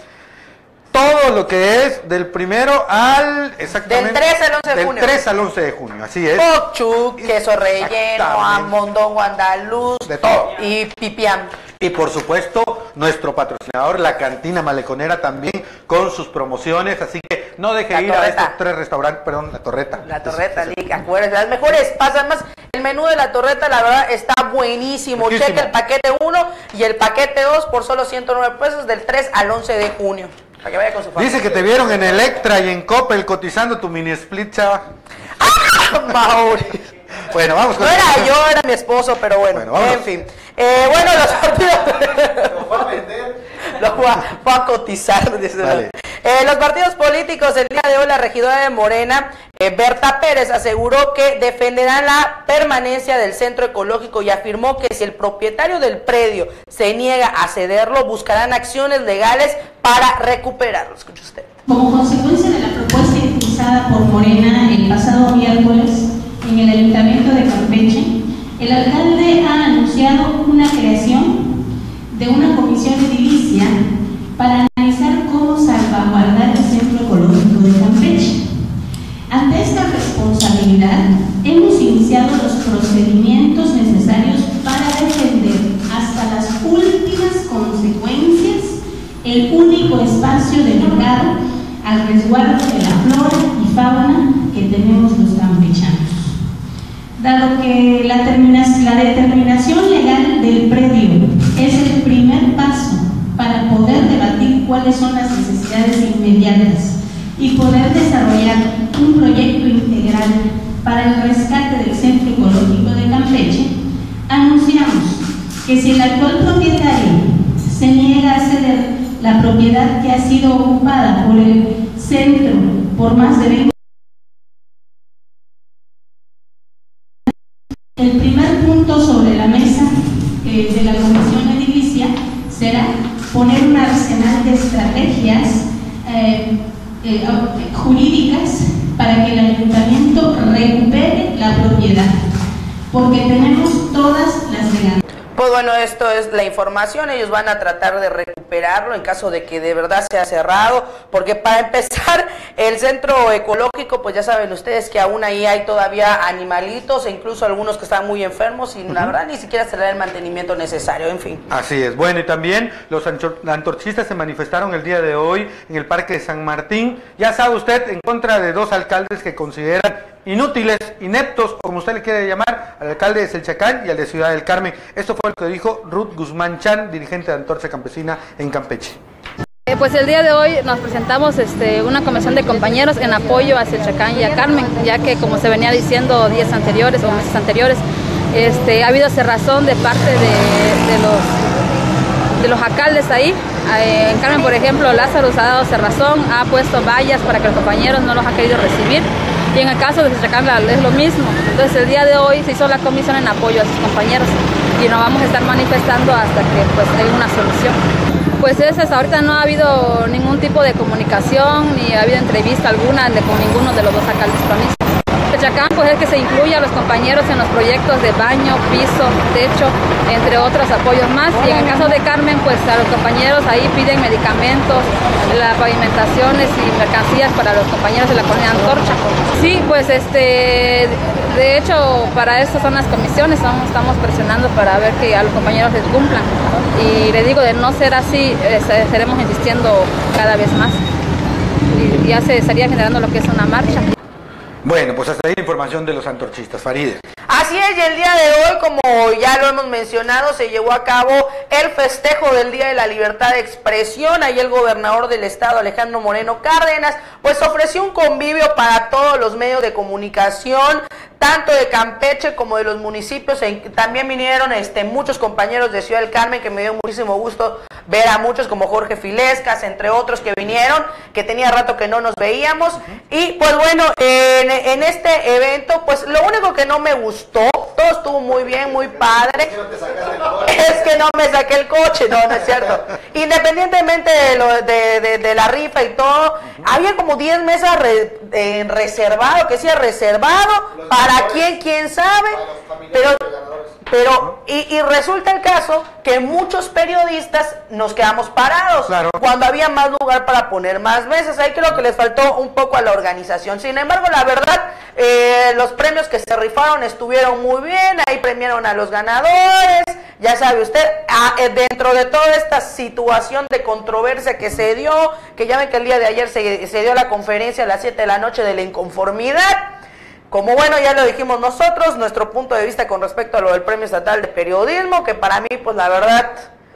Todo lo que es del primero al exactamente Del tres al once de del junio. tres al once de junio, así es. Pochuc, queso relleno, Exactamente. mondongo andaluz, De todo. y pipián. Y por supuesto, nuestro patrocinador, la Cantina Maleconera, también con sus promociones. Así que no deje La ir a Torreta. estos tres restaurantes, perdón, la Torreta. La torreta, Lick, acuérdense, las mejores pasan más. El menú de la torreta, la verdad, está buenísimo. Riquísimo. Cheque el paquete uno y el paquete dos por solo ciento nueve pesos del tres al once de junio. Para que vaya con su familia. Dice que te vieron en Electra y en Coppel cotizando tu mini split, chava. Mauri. Bueno, vamos con No era yo, era mi esposo, pero bueno, Bueno, vámonos. en fin. Eh, bueno, los partidos... Lo fue a vender. Lo fue a, fue a cotizar. Dice. Dale. Eh, los partidos políticos, el día de hoy la regidora de Morena, eh, Berta Pérez, aseguró que defenderán la permanencia del centro ecológico y afirmó que si el propietario del predio se niega a cederlo, buscarán acciones legales para recuperarlo. Escuche usted. Como consecuencia de la propuesta impulsada por Morena el pasado miércoles en el Ayuntamiento de Campeche, el alcalde ha anunciado una creación de una comisión edilicia para analizar cómo salvaguardar el centro ecológico de Campeche. Ante esta responsabilidad, hemos iniciado los procedimientos necesarios para defender hasta las últimas consecuencias el único espacio dedicado al resguardo de la flora y fauna que tenemos los campechanos. Dado que la, la determinación legal del predio es el primer paso para poder debatir cuáles son las necesidades inmediatas y poder desarrollar un proyecto integral para el rescate del centro ecológico de Campeche, anunciamos que si el actual propietario se niega a ceder la propiedad que ha sido ocupada por el centro por más de veinte años, el primer punto sobre la mesa eh, de la comisión edilicia será poner un arsenal de estrategias eh, eh, jurídicas para que el ayuntamiento recupere la propiedad, porque tenemos todas las garantías. Pues bueno, esto es la información, ellos van a tratar de recuperarlo en caso de que de verdad sea cerrado, porque para empezar, el centro ecológico, pues ya saben ustedes que aún ahí hay todavía animalitos e incluso algunos que están muy enfermos y uh-huh. la verdad ni siquiera se le da el mantenimiento necesario, en fin. Así es, bueno, y también los antorchistas se manifestaron el día de hoy en el Parque de San Martín, ya sabe usted, en contra de dos alcaldes que consideran inútiles, ineptos, como usted le quiere llamar, al alcalde de Selchacán y al de Ciudad del Carmen. Esto fue lo que dijo Ruth Guzmán Chan, dirigente de Antorcha Campesina en Campeche. Eh, pues el día de hoy nos presentamos este, una comisión de compañeros en apoyo a Selchacán y a Carmen, ya que como se venía diciendo días anteriores o meses anteriores, este, ha habido cerrazón de parte de, de los de los alcaldes ahí. En Carmen, por ejemplo, Lázaro ha dado cerrazón, ha puesto vallas para que los compañeros no los ha querido recibir. Y en el caso de Selchacán es lo mismo. Entonces el día de hoy se hizo la comisión en apoyo a sus compañeros y nos vamos a estar manifestando hasta que pues haya una solución. Pues es, hasta ahorita no ha habido ningún tipo de comunicación ni ha habido entrevista alguna de, con ninguno de los dos alcaldes promiscuos. Selchacán pues es que se incluya a los compañeros en los proyectos de baño, piso, techo, entre otros apoyos más. Y en el caso de Carmen, pues a los compañeros ahí piden medicamentos, las pavimentaciones y mercancías para los compañeros de la colonia Antorcha. Sí, pues este, de hecho para eso son las comisiones, son, estamos presionando para ver que a los compañeros les cumplan. Y le digo, de no ser así, eh, estaremos insistiendo cada vez más. Y ya se estaría generando lo que es una marcha. Bueno, pues hasta ahí la información de los antorchistas. Farideh. Así es, y el día de hoy, como ya lo hemos mencionado, se llevó a cabo el festejo del Día de la Libertad de Expresión. Ahí el gobernador del estado, Alejandro Moreno Cárdenas, pues ofreció un convivio para todos los medios de comunicación, tanto de Campeche como de los municipios. También vinieron este, muchos compañeros de Ciudad del Carmen, que me dio muchísimo gusto ver a muchos como Jorge Filescas, entre otros que vinieron, que tenía rato que no nos veíamos. Y pues bueno, en, en este evento, pues lo único que no me gustó, todo estuvo muy bien, muy padre, es que no me saqué el coche, no, no es cierto. Independientemente de, lo, de, de, de la rifa y todo, había como diez mesas re, eh, reservado, que decía reservado, para quién, quién sabe, pero... Pero, y, y resulta el caso que muchos periodistas nos quedamos parados, claro, cuando había más lugar para poner más mesas. Ahí creo que les faltó un poco a la organización. Sin embargo, la verdad, eh, los premios que se rifaron estuvieron muy bien. Ahí premiaron a los ganadores. Ya sabe usted, a, eh, dentro de toda esta situación de controversia que se dio, que ya ven que el día de ayer se, se dio la conferencia a las siete de la noche de la inconformidad. Como bueno, ya lo dijimos nosotros, nuestro punto de vista con respecto a lo del Premio Estatal de Periodismo, que para mí, pues la verdad,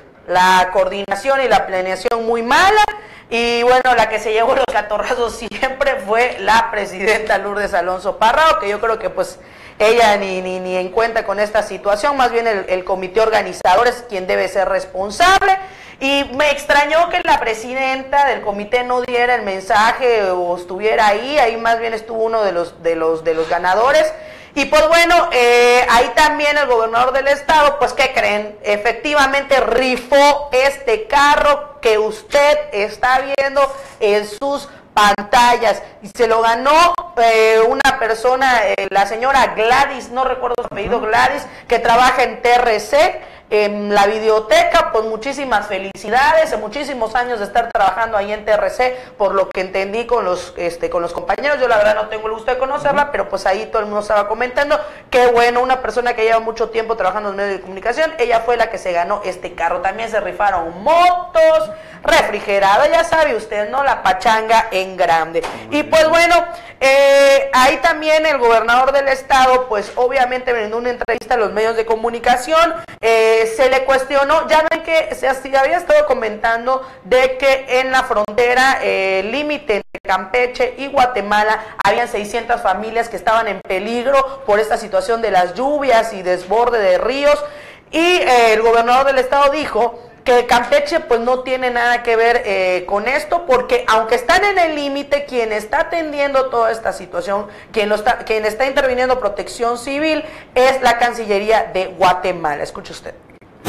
la coordinación y la planeación muy mala, y bueno, la que se llevó los catorrazos siempre fue la presidenta Lourdes Alonso Parrado, que yo creo que pues ella ni, ni, ni en cuenta con esta situación, más bien el, el comité organizador es quien debe ser responsable. Y me extrañó que la presidenta del comité no diera el mensaje o estuviera ahí, ahí más bien estuvo uno de los, de los, de los ganadores. Y pues bueno, eh, ahí también el gobernador del estado, pues ¿qué creen? Efectivamente rifó este carro que usted está viendo en sus pantallas y se lo ganó eh, una persona, eh, la señora Gladys, no recuerdo su apellido, Gladys, que trabaja en T R C, en la videoteca. Pues muchísimas felicidades, muchísimos años de estar trabajando ahí en T R C, por lo que entendí con los este con los compañeros. Yo la verdad no tengo el gusto de conocerla, pero pues ahí todo el mundo estaba comentando, qué bueno, una persona que lleva mucho tiempo trabajando en medios de comunicación, ella fue la que se ganó este carro. También se rifaron motos, refrigerada, ya sabe usted, ¿no? La pachanga en grande. Y pues bueno, eh, ahí también el gobernador del estado, pues obviamente en una entrevista a los medios de comunicación, eh, se le cuestionó, ya ven que se había estado comentando de que en la frontera eh, límite entre Campeche y Guatemala habían seiscientas familias que estaban en peligro por esta situación de las lluvias y desborde de ríos, y eh, el gobernador del estado dijo que Campeche pues no tiene nada que ver eh, con esto, porque aunque están en el límite, quien está atendiendo toda esta situación, quien, lo está, quien está interviniendo Protección Civil, es la Cancillería de Guatemala. Escuche usted.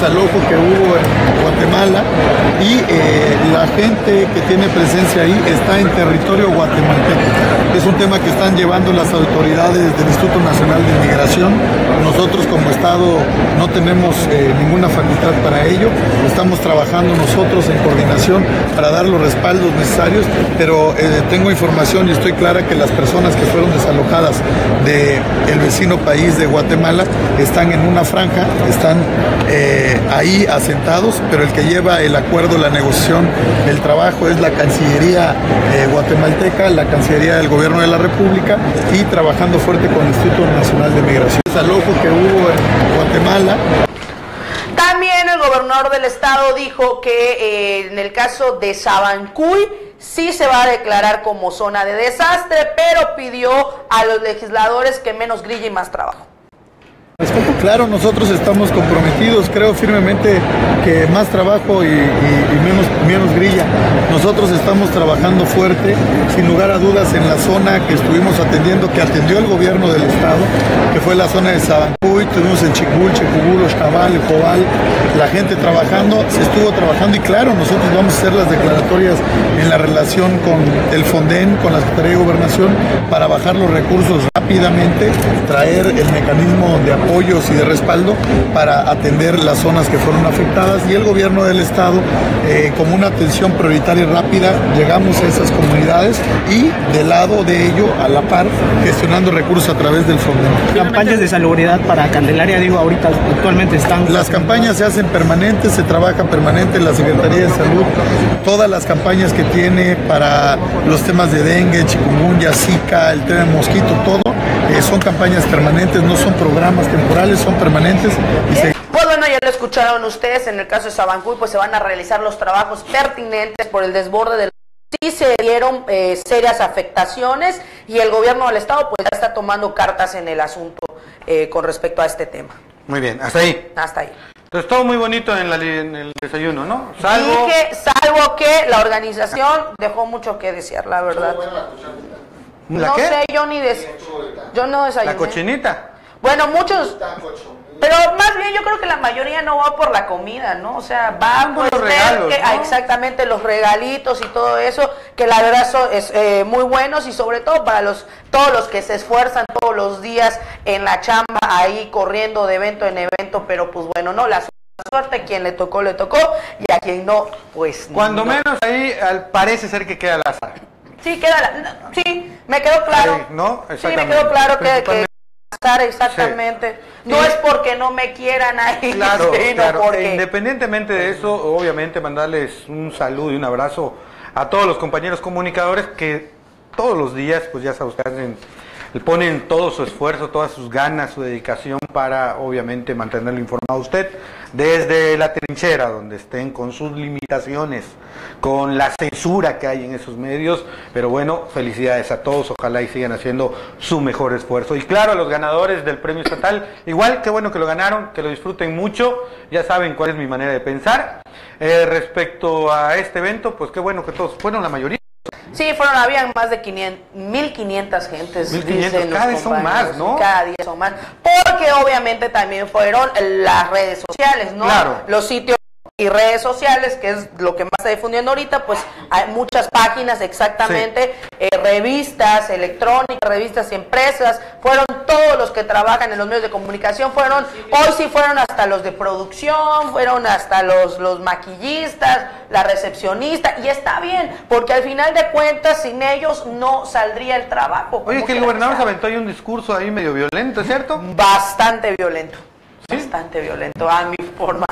desalojo que hubo en Guatemala y eh, la gente que tiene presencia ahí está en territorio guatemalteco. Es un tema que están llevando las autoridades del Instituto Nacional de Migración. Nosotros como Estado no tenemos eh, ninguna facultad para ello. Estamos trabajando nosotros en coordinación para dar los respaldos necesarios, pero eh, tengo información y estoy clara que las personas que fueron desalojadas del vecino país de Guatemala están en una franja, están eh, ahí asentados, pero el que lleva el acuerdo, la negociación, el trabajo es la Cancillería eh, guatemalteca, la Cancillería del Gobierno de la República y trabajando fuerte con el Instituto Nacional de Migración. El desalojo que hubo en Guatemala. También el gobernador del estado dijo que eh, en el caso de Sabancuy sí se va a declarar como zona de desastre, pero pidió a los legisladores que menos grilla y más trabajo. Claro, nosotros estamos comprometidos, creo firmemente que más trabajo y, y, y menos, menos grilla. Nosotros estamos trabajando fuerte, sin lugar a dudas, en la zona que estuvimos atendiendo, que atendió el gobierno del estado, que fue la zona de Sabancuy, tuvimos el Chicul, Checubul, Xcabal, el Cobal, la gente trabajando, se estuvo trabajando y claro, nosotros vamos a hacer las declaratorias en la relación con el Fonden, con la Secretaría de Gobernación, para bajar los recursos rápidamente, traer el mecanismo de apoyos y de respaldo para atender las zonas que fueron afectadas y el gobierno del estado eh, como una atención prioritaria y rápida llegamos a esas comunidades y del lado de ello a la par gestionando recursos a través del Fonden. Campañas de salubridad para Candelaria, digo, ahorita actualmente están... Las campañas se hacen permanentes, se trabaja permanente en la Secretaría de Salud, todas las campañas que tiene para los temas de dengue, chikungunya, zika, el tema de mosquito, todo. Eh, son campañas permanentes, no son programas temporales, son permanentes. Y se... Pues bueno, ya lo escucharon ustedes, en el caso de Sabancuy, pues se van a realizar los trabajos pertinentes por el desborde del... Sí se dieron eh, serias afectaciones y el gobierno del estado pues ya está tomando cartas en el asunto eh, con respecto a este tema. Muy bien, hasta ahí. Hasta ahí. Entonces todo muy bonito en, la, en el desayuno, ¿no? Salvo... Dije, salvo que la organización dejó mucho que desear, la verdad. ¿La no qué? sé, yo ni des... yo no desayuné. La cochinita. Bueno, muchos, pero más bien yo creo que la mayoría no va por la comida, ¿no? O sea, va por pues, los regalos, que, ¿no? ah, exactamente, los regalitos y todo eso, que la verdad son es, eh, muy buenos y sobre todo para los todos los que se esfuerzan todos los días en la chamba, ahí corriendo de evento en evento, pero pues bueno, no, la suerte, quien le tocó, le tocó, y a quien no, pues Cuando no. menos ahí al, parece ser que queda al azar. Sí, queda la, sí, me quedó claro. Sí, ¿no? Sí, me quedó claro que, que estar exactamente. Sí. No Y, es porque no me quieran ahí, claro, sino claro. porque... Independientemente de eso, obviamente mandarles un saludo y un abrazo a todos los compañeros comunicadores que todos los días, pues ya saben, hacen, ponen todo su esfuerzo, todas sus ganas, su dedicación para obviamente mantenerlo informado a usted desde la trinchera, donde estén con sus limitaciones, con la censura que hay en esos medios, pero bueno, felicidades a todos, ojalá y sigan haciendo su mejor esfuerzo. Y claro, a los ganadores del premio estatal, igual, qué bueno que lo ganaron, que lo disfruten mucho, ya saben cuál es mi manera de pensar. Eh, respecto a este evento, pues qué bueno que todos, bueno, la mayoría. Sí, fueron, habían más de mil quinientas gentes. mil quinientos, cada vez son más, ¿no? Cada día son más. Porque obviamente también fueron las redes sociales, ¿no? Claro. Los sitios y redes sociales, que es lo que más está difundiendo ahorita, pues hay muchas páginas exactamente, sí. eh, revistas electrónicas, revistas impresas, fueron todos los que trabajan en los medios de comunicación, fueron, hoy sí fueron hasta los de producción, fueron hasta los, los maquillistas, la recepcionista, y está bien, porque al final de cuentas sin ellos no saldría el trabajo. Oye, que el gobernador se aventó ahí un discurso ahí medio violento, ¿cierto? Bastante violento, ¿sí? Bastante violento, a mi forma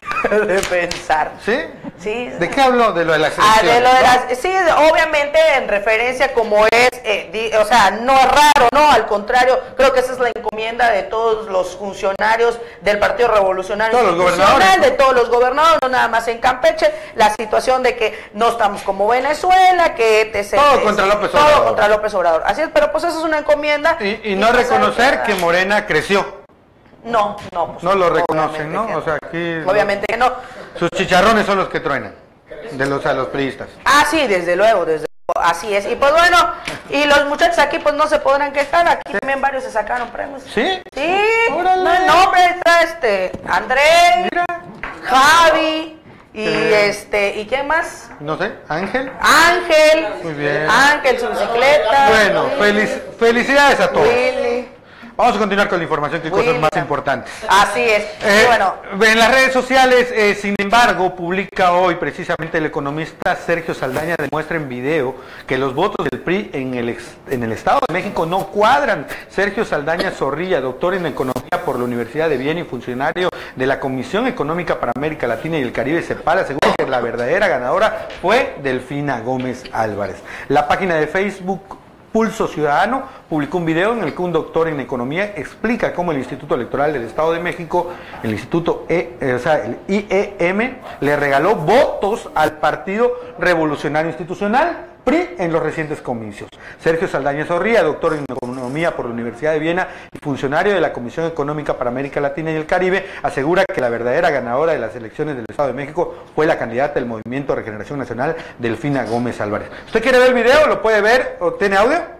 de pensar. ¿Sí? Sí. ¿De qué habló? De lo de las elecciones, ah, de lo de ¿no? las, sí, obviamente en referencia como es, eh, di, o sea, no es raro, no, al contrario, creo que esa es la encomienda de todos los funcionarios del Partido Revolucionario todos Institucional, los gobernadores, de todos los gobernadores, no nada más en Campeche, la situación de que no estamos como Venezuela, que etcétera. Todo contra López Obrador. Todo contra López Obrador. Así es, pero pues eso es una encomienda. Y, y, y no reconocer que Morena creció. No, no. Pues, no lo reconocen, ¿no? O sea, aquí... Obviamente que no. Sus chicharrones son los que truenan, de los, a los priistas. Ah, sí, desde luego, desde luego, así es. Y pues bueno, y los muchachos aquí pues no se podrán quejar, aquí ¿sí? También varios se sacaron premios. ¿Sí? Sí, no, no, hombre, está este, André, mira, Javi, y Eh. este, ¿y qué más? No sé, Ángel. Ángel. Muy bien. Ángel, su bicicleta. Bueno, felic- felicidades a todos. Willy. Vamos a continuar con la información, que hay cosas más importantes. Así es. Eh, Y bueno, En las redes sociales, eh, sin embargo, publica hoy precisamente el economista Sergio Saldaña, demuestra en video que los votos del P R I en el, ex- en el Estado de México no cuadran. Sergio Saldaña Zorrilla, doctor en Economía por la Universidad de Viena y funcionario de la Comisión Económica para América Latina y el Caribe, CEPAL, asegura que la verdadera ganadora fue Delfina Gómez Álvarez. La página de Facebook Pulso Ciudadano publicó un video en el que un doctor en economía explica cómo el Instituto Electoral del Estado de México, el Instituto E, eh, o sea, el I E M, le regaló votos al Partido Revolucionario Institucional, P R I, en los recientes comicios. Sergio Saldaña Zorrilla, doctor en economía por la Universidad de Viena y funcionario de la Comisión Económica para América Latina y el Caribe, asegura que la verdadera ganadora de las elecciones del Estado de México fue la candidata del Movimiento de Regeneración Nacional, Delfina Gómez Álvarez. ¿Usted quiere ver el video? ¿Lo puede ver? ¿O tiene audio?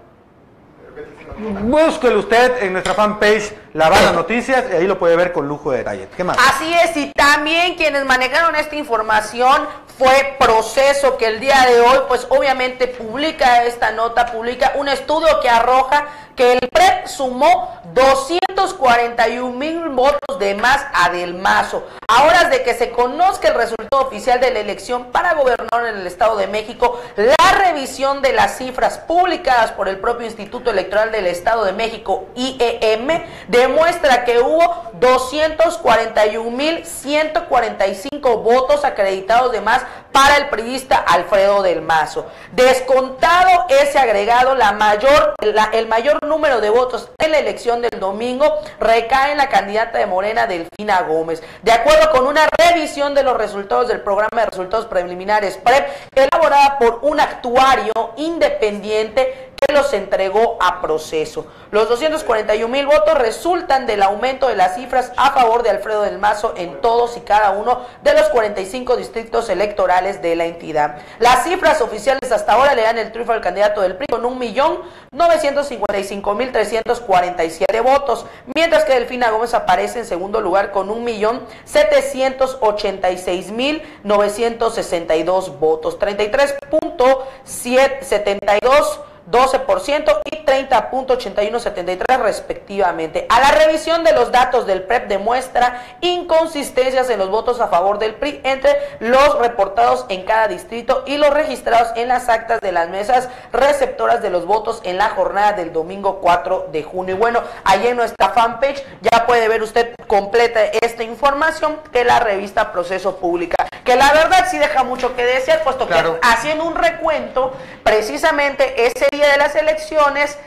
Búsquelo usted en nuestra fanpage La Barra Noticias y ahí lo puede ver con lujo de detalle. ¿Qué más? así es, y también quienes manejaron esta información fue Proceso, que el día de hoy, pues obviamente publica esta nota, publica un estudio que arroja que el P R E sumó doscientos cuarenta y un mil votos de más a Del Mazo. A horas de que se conozca el resultado oficial de la elección para gobernador en el Estado de México, la revisión de las cifras publicadas por el propio Instituto Electoral del Estado de México, I E M, demuestra que hubo doscientos cuarenta y un mil ciento cuarenta y cinco votos acreditados de más para el priista Alfredo Del Mazo. Descontado ese agregado, la mayor, la, el mayor número de votos en la elección del domingo recae en la candidata de Morena, Delfina Gómez. De acuerdo con una revisión de los resultados del programa de resultados preliminares P R E P, elaborada por un actuario independiente que los entregó a Proceso. Los doscientos cuarenta y un mil votos resultan del aumento de las cifras a favor de Alfredo Del Mazo en todos y cada uno de los cuarenta y cinco distritos electorales de la entidad. Las cifras oficiales hasta ahora le dan el triunfo al candidato del P R I con un millón novecientos cincuenta y cinco mil trescientos cuarenta y siete votos, mientras que Delfina Gómez aparece en segundo lugar con un millón setecientos ochenta y seis mil novecientos sesenta y dos votos, treinta y tres punto setenta y dos doce por ciento y treinta punto ochenta y uno setenta y tres respectivamente. A la revisión de los datos del P R E P demuestra inconsistencias en los votos a favor del P R I entre los reportados en cada distrito y los registrados en las actas de las mesas receptoras de los votos en la jornada del domingo cuatro de junio. Y bueno, allí en nuestra fanpage ya puede ver usted completa esta información que la revista Proceso publica, que la verdad sí deja mucho que desear, puesto claro. que haciendo un recuento, precisamente ese día de las elecciones,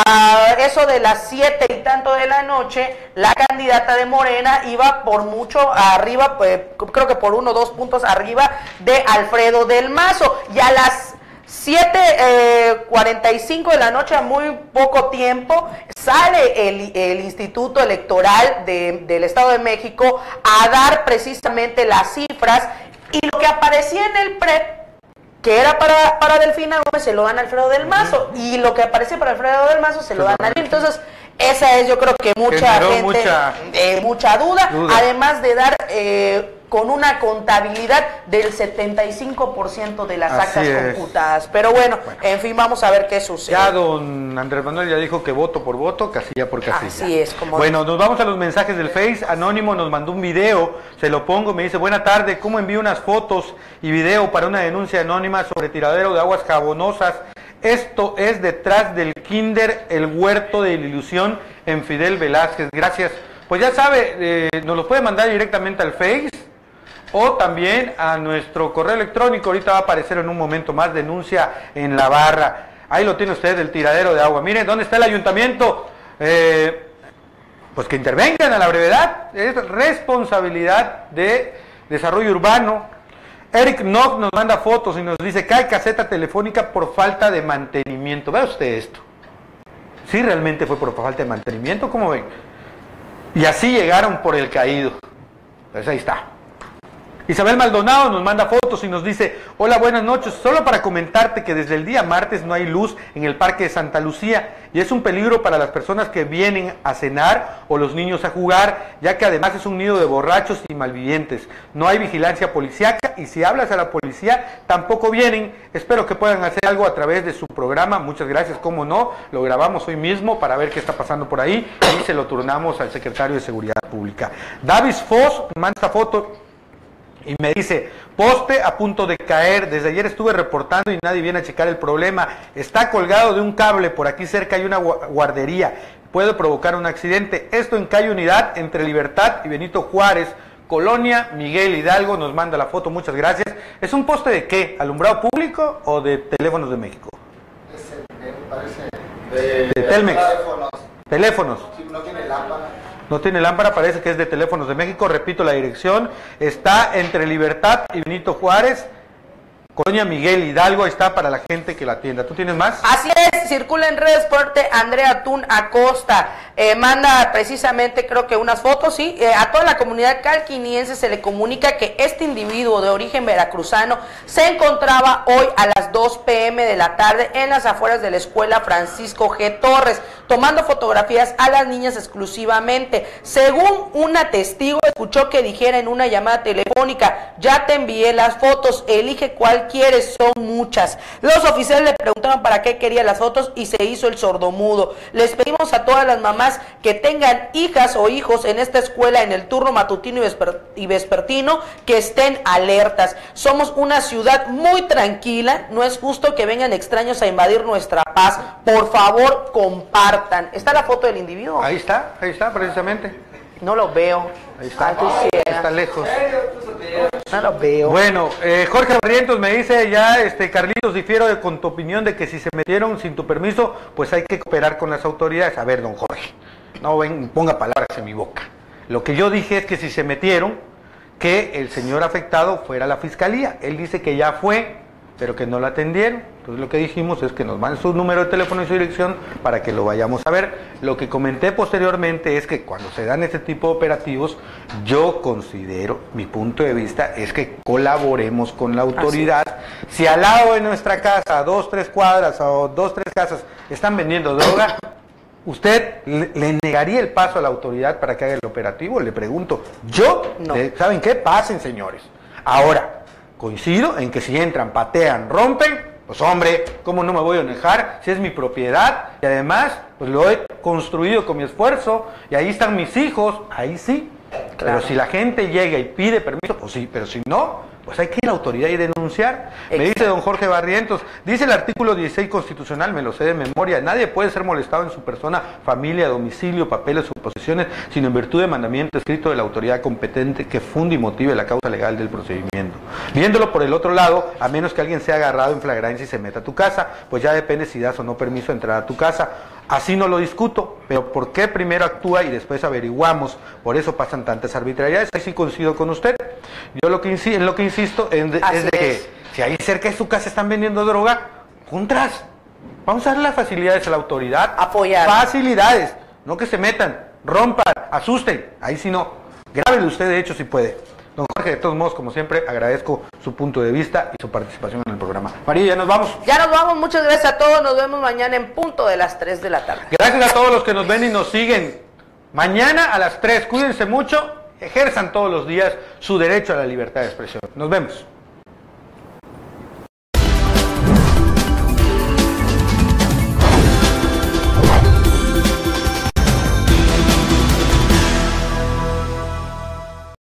a eso de las siete y tanto de la noche, la candidata de Morena iba por mucho arriba, pues, creo que por uno o dos puntos arriba de Alfredo Del Mazo, y a las siete cuarenta y cinco de la noche, a muy poco tiempo, sale el, el Instituto Electoral de, del Estado de México a dar precisamente las cifras, y lo que aparecía en el P R E P, que era para, para Delfina Gómez, se lo dan a Alfredo Del Mazo, y lo que aparece para Alfredo Del Mazo se lo dan a él. Entonces, esa es, yo creo que mucha Generó gente, mucha, eh, mucha duda, duda, además de dar eh, con una contabilidad del setenta y cinco por ciento de las Así actas es. computadas. Pero bueno, bueno, en fin, vamos a ver qué sucede. Ya don Andrés Manuel ya dijo que voto por voto, casilla por casilla. Así es, como Bueno, nos vamos a los mensajes del Face. Anónimo nos mandó un video, se lo pongo, me dice: buena tarde, ¿cómo envío unas fotos y video para una denuncia anónima sobre tiradero de aguas jabonosas? Esto es detrás del Kinder El Huerto de la Ilusión en Fidel Velázquez. Gracias. Pues ya sabe, eh, nos lo puede mandar directamente al Face o también a nuestro correo electrónico. Ahorita va a aparecer en un momento más, denuncia en la barra. Ahí lo tiene usted, el tiradero de agua. Miren, ¿dónde está el ayuntamiento? Eh, pues que intervengan a la brevedad. Es responsabilidad de desarrollo urbano. Eric Nock nos manda fotos y nos dice: cae caseta telefónica por falta de mantenimiento. Vea usted esto. Sí, realmente fue por falta de mantenimiento, ¿cómo ven? Y así llegaron por el caído. Pues ahí está. Isabel Maldonado nos manda fotos y nos dice, hola, buenas noches, solo para comentarte que desde el día martes no hay luz en el Parque de Santa Lucía y es un peligro para las personas que vienen a cenar o los niños a jugar, ya que además es un nido de borrachos y malvivientes. No hay vigilancia policíaca y si hablas a la policía tampoco vienen. Espero que puedan hacer algo a través de su programa. Muchas gracias, cómo no, lo grabamos hoy mismo para ver qué está pasando por ahí y se lo turnamos al secretario de Seguridad Pública. Davis Foss manda esta foto y me dice, poste a punto de caer, desde ayer estuve reportando y nadie viene a checar el problema, está colgado de un cable, por aquí cerca hay una guardería, puede provocar un accidente. Esto en calle Unidad, entre Libertad y Benito Juárez, Colonia Miguel Hidalgo, nos manda la foto, muchas gracias. ¿Es un poste de qué? ¿Alumbrado público o de Teléfonos de México? Es el, me parece, de, de Telmex. Teléfonos. Teléfonos. Sí, no tiene lámpara. No tiene lámpara, parece que es de Teléfonos de México. Repito la dirección, está entre Libertad y Benito Juárez, Colonia Miguel Hidalgo, ahí está para la gente que la atienda. ¿Tú tienes más? Así es, circula en redes fuerte Andrea Tun Acosta, eh, manda precisamente creo que unas fotos, sí, eh, a toda la comunidad calquiniense se le comunica que este individuo de origen veracruzano se encontraba hoy a las dos pe eme de la tarde en las afueras de la escuela Francisco G. Torres, tomando fotografías a las niñas exclusivamente. Según una testigo, escuchó que dijera en una llamada telefónica, ya te envié las fotos, elige cuál quieres, son muchas. Los oficiales le preguntaron para qué quería las fotos y se hizo el sordomudo. Les pedimos a todas las mamás que tengan hijas o hijos en esta escuela en el turno matutino y vespertino que estén alertas. Somos una ciudad muy tranquila, no es justo que vengan extraños a invadir nuestra paz. Por favor, compartan. ¿Está la foto del individuo? Ahí está, ahí está precisamente. No lo veo. Ahí está, Ay, está lejos. No lo veo. Bueno, eh, Jorge Barrientos me dice ya, este Carlitos, difiero de, con tu opinión de que si se metieron sin tu permiso, pues hay que cooperar con las autoridades. A ver, don Jorge, no ven, ponga palabras en mi boca. Lo que yo dije es que si se metieron, que el señor afectado fuera a la fiscalía. Él dice que ya fue, pero que no la atendieron. Entonces lo que dijimos es que nos manden su número de teléfono y su dirección para que lo vayamos a ver. Lo que comenté posteriormente es que cuando se dan este tipo de operativos, yo considero, mi punto de vista es que colaboremos con la autoridad. Si al lado de nuestra casa, dos, tres cuadras o dos, tres casas están vendiendo droga, ¿usted le, le negaría el paso a la autoridad para que haga el operativo? Le pregunto. Yo, no. eh, ¿saben qué? Pasen, señores. Ahora, coincido en que si entran, patean, rompen, pues hombre, ¿cómo no me voy a enojar? Si es mi propiedad y además pues lo he construido con mi esfuerzo y ahí están mis hijos, ahí sí. Claro. Pero si la gente llega y pide permiso, pues sí, pero si no, pues hay que ir a la autoridad y denunciar. Exacto. Me dice don Jorge Barrientos, dice el artículo dieciséis constitucional, me lo sé de memoria, nadie puede ser molestado en su persona, familia, domicilio, papeles o posesiones, sino en virtud de mandamiento escrito de la autoridad competente que funde y motive la causa legal del procedimiento. Viéndolo por el otro lado, a menos que alguien sea agarrado en flagrancia y se meta a tu casa, pues ya depende si das o no permiso de entrar a tu casa. Así no lo discuto, pero ¿por qué primero actúa y después averiguamos? Por eso pasan tantas arbitrariedades. Ahí sí coincido con usted. Yo lo que insisto, en lo que insisto es de, es de que si ahí cerca de su casa están vendiendo droga, contras. Vamos a darle las facilidades a la autoridad. Apoyar. Facilidades, no que se metan, rompan, asusten. Ahí sí no. Grábele usted de hecho si puede. Don Jorge, de todos modos, como siempre, agradezco su punto de vista y su participación en el programa. María, ya nos vamos. Ya nos vamos, muchas gracias a todos, nos vemos mañana en punto de las tres de la tarde. Gracias a todos los que nos ven y nos siguen. Mañana a las tres, cuídense mucho, ejerzan todos los días su derecho a la libertad de expresión. Nos vemos.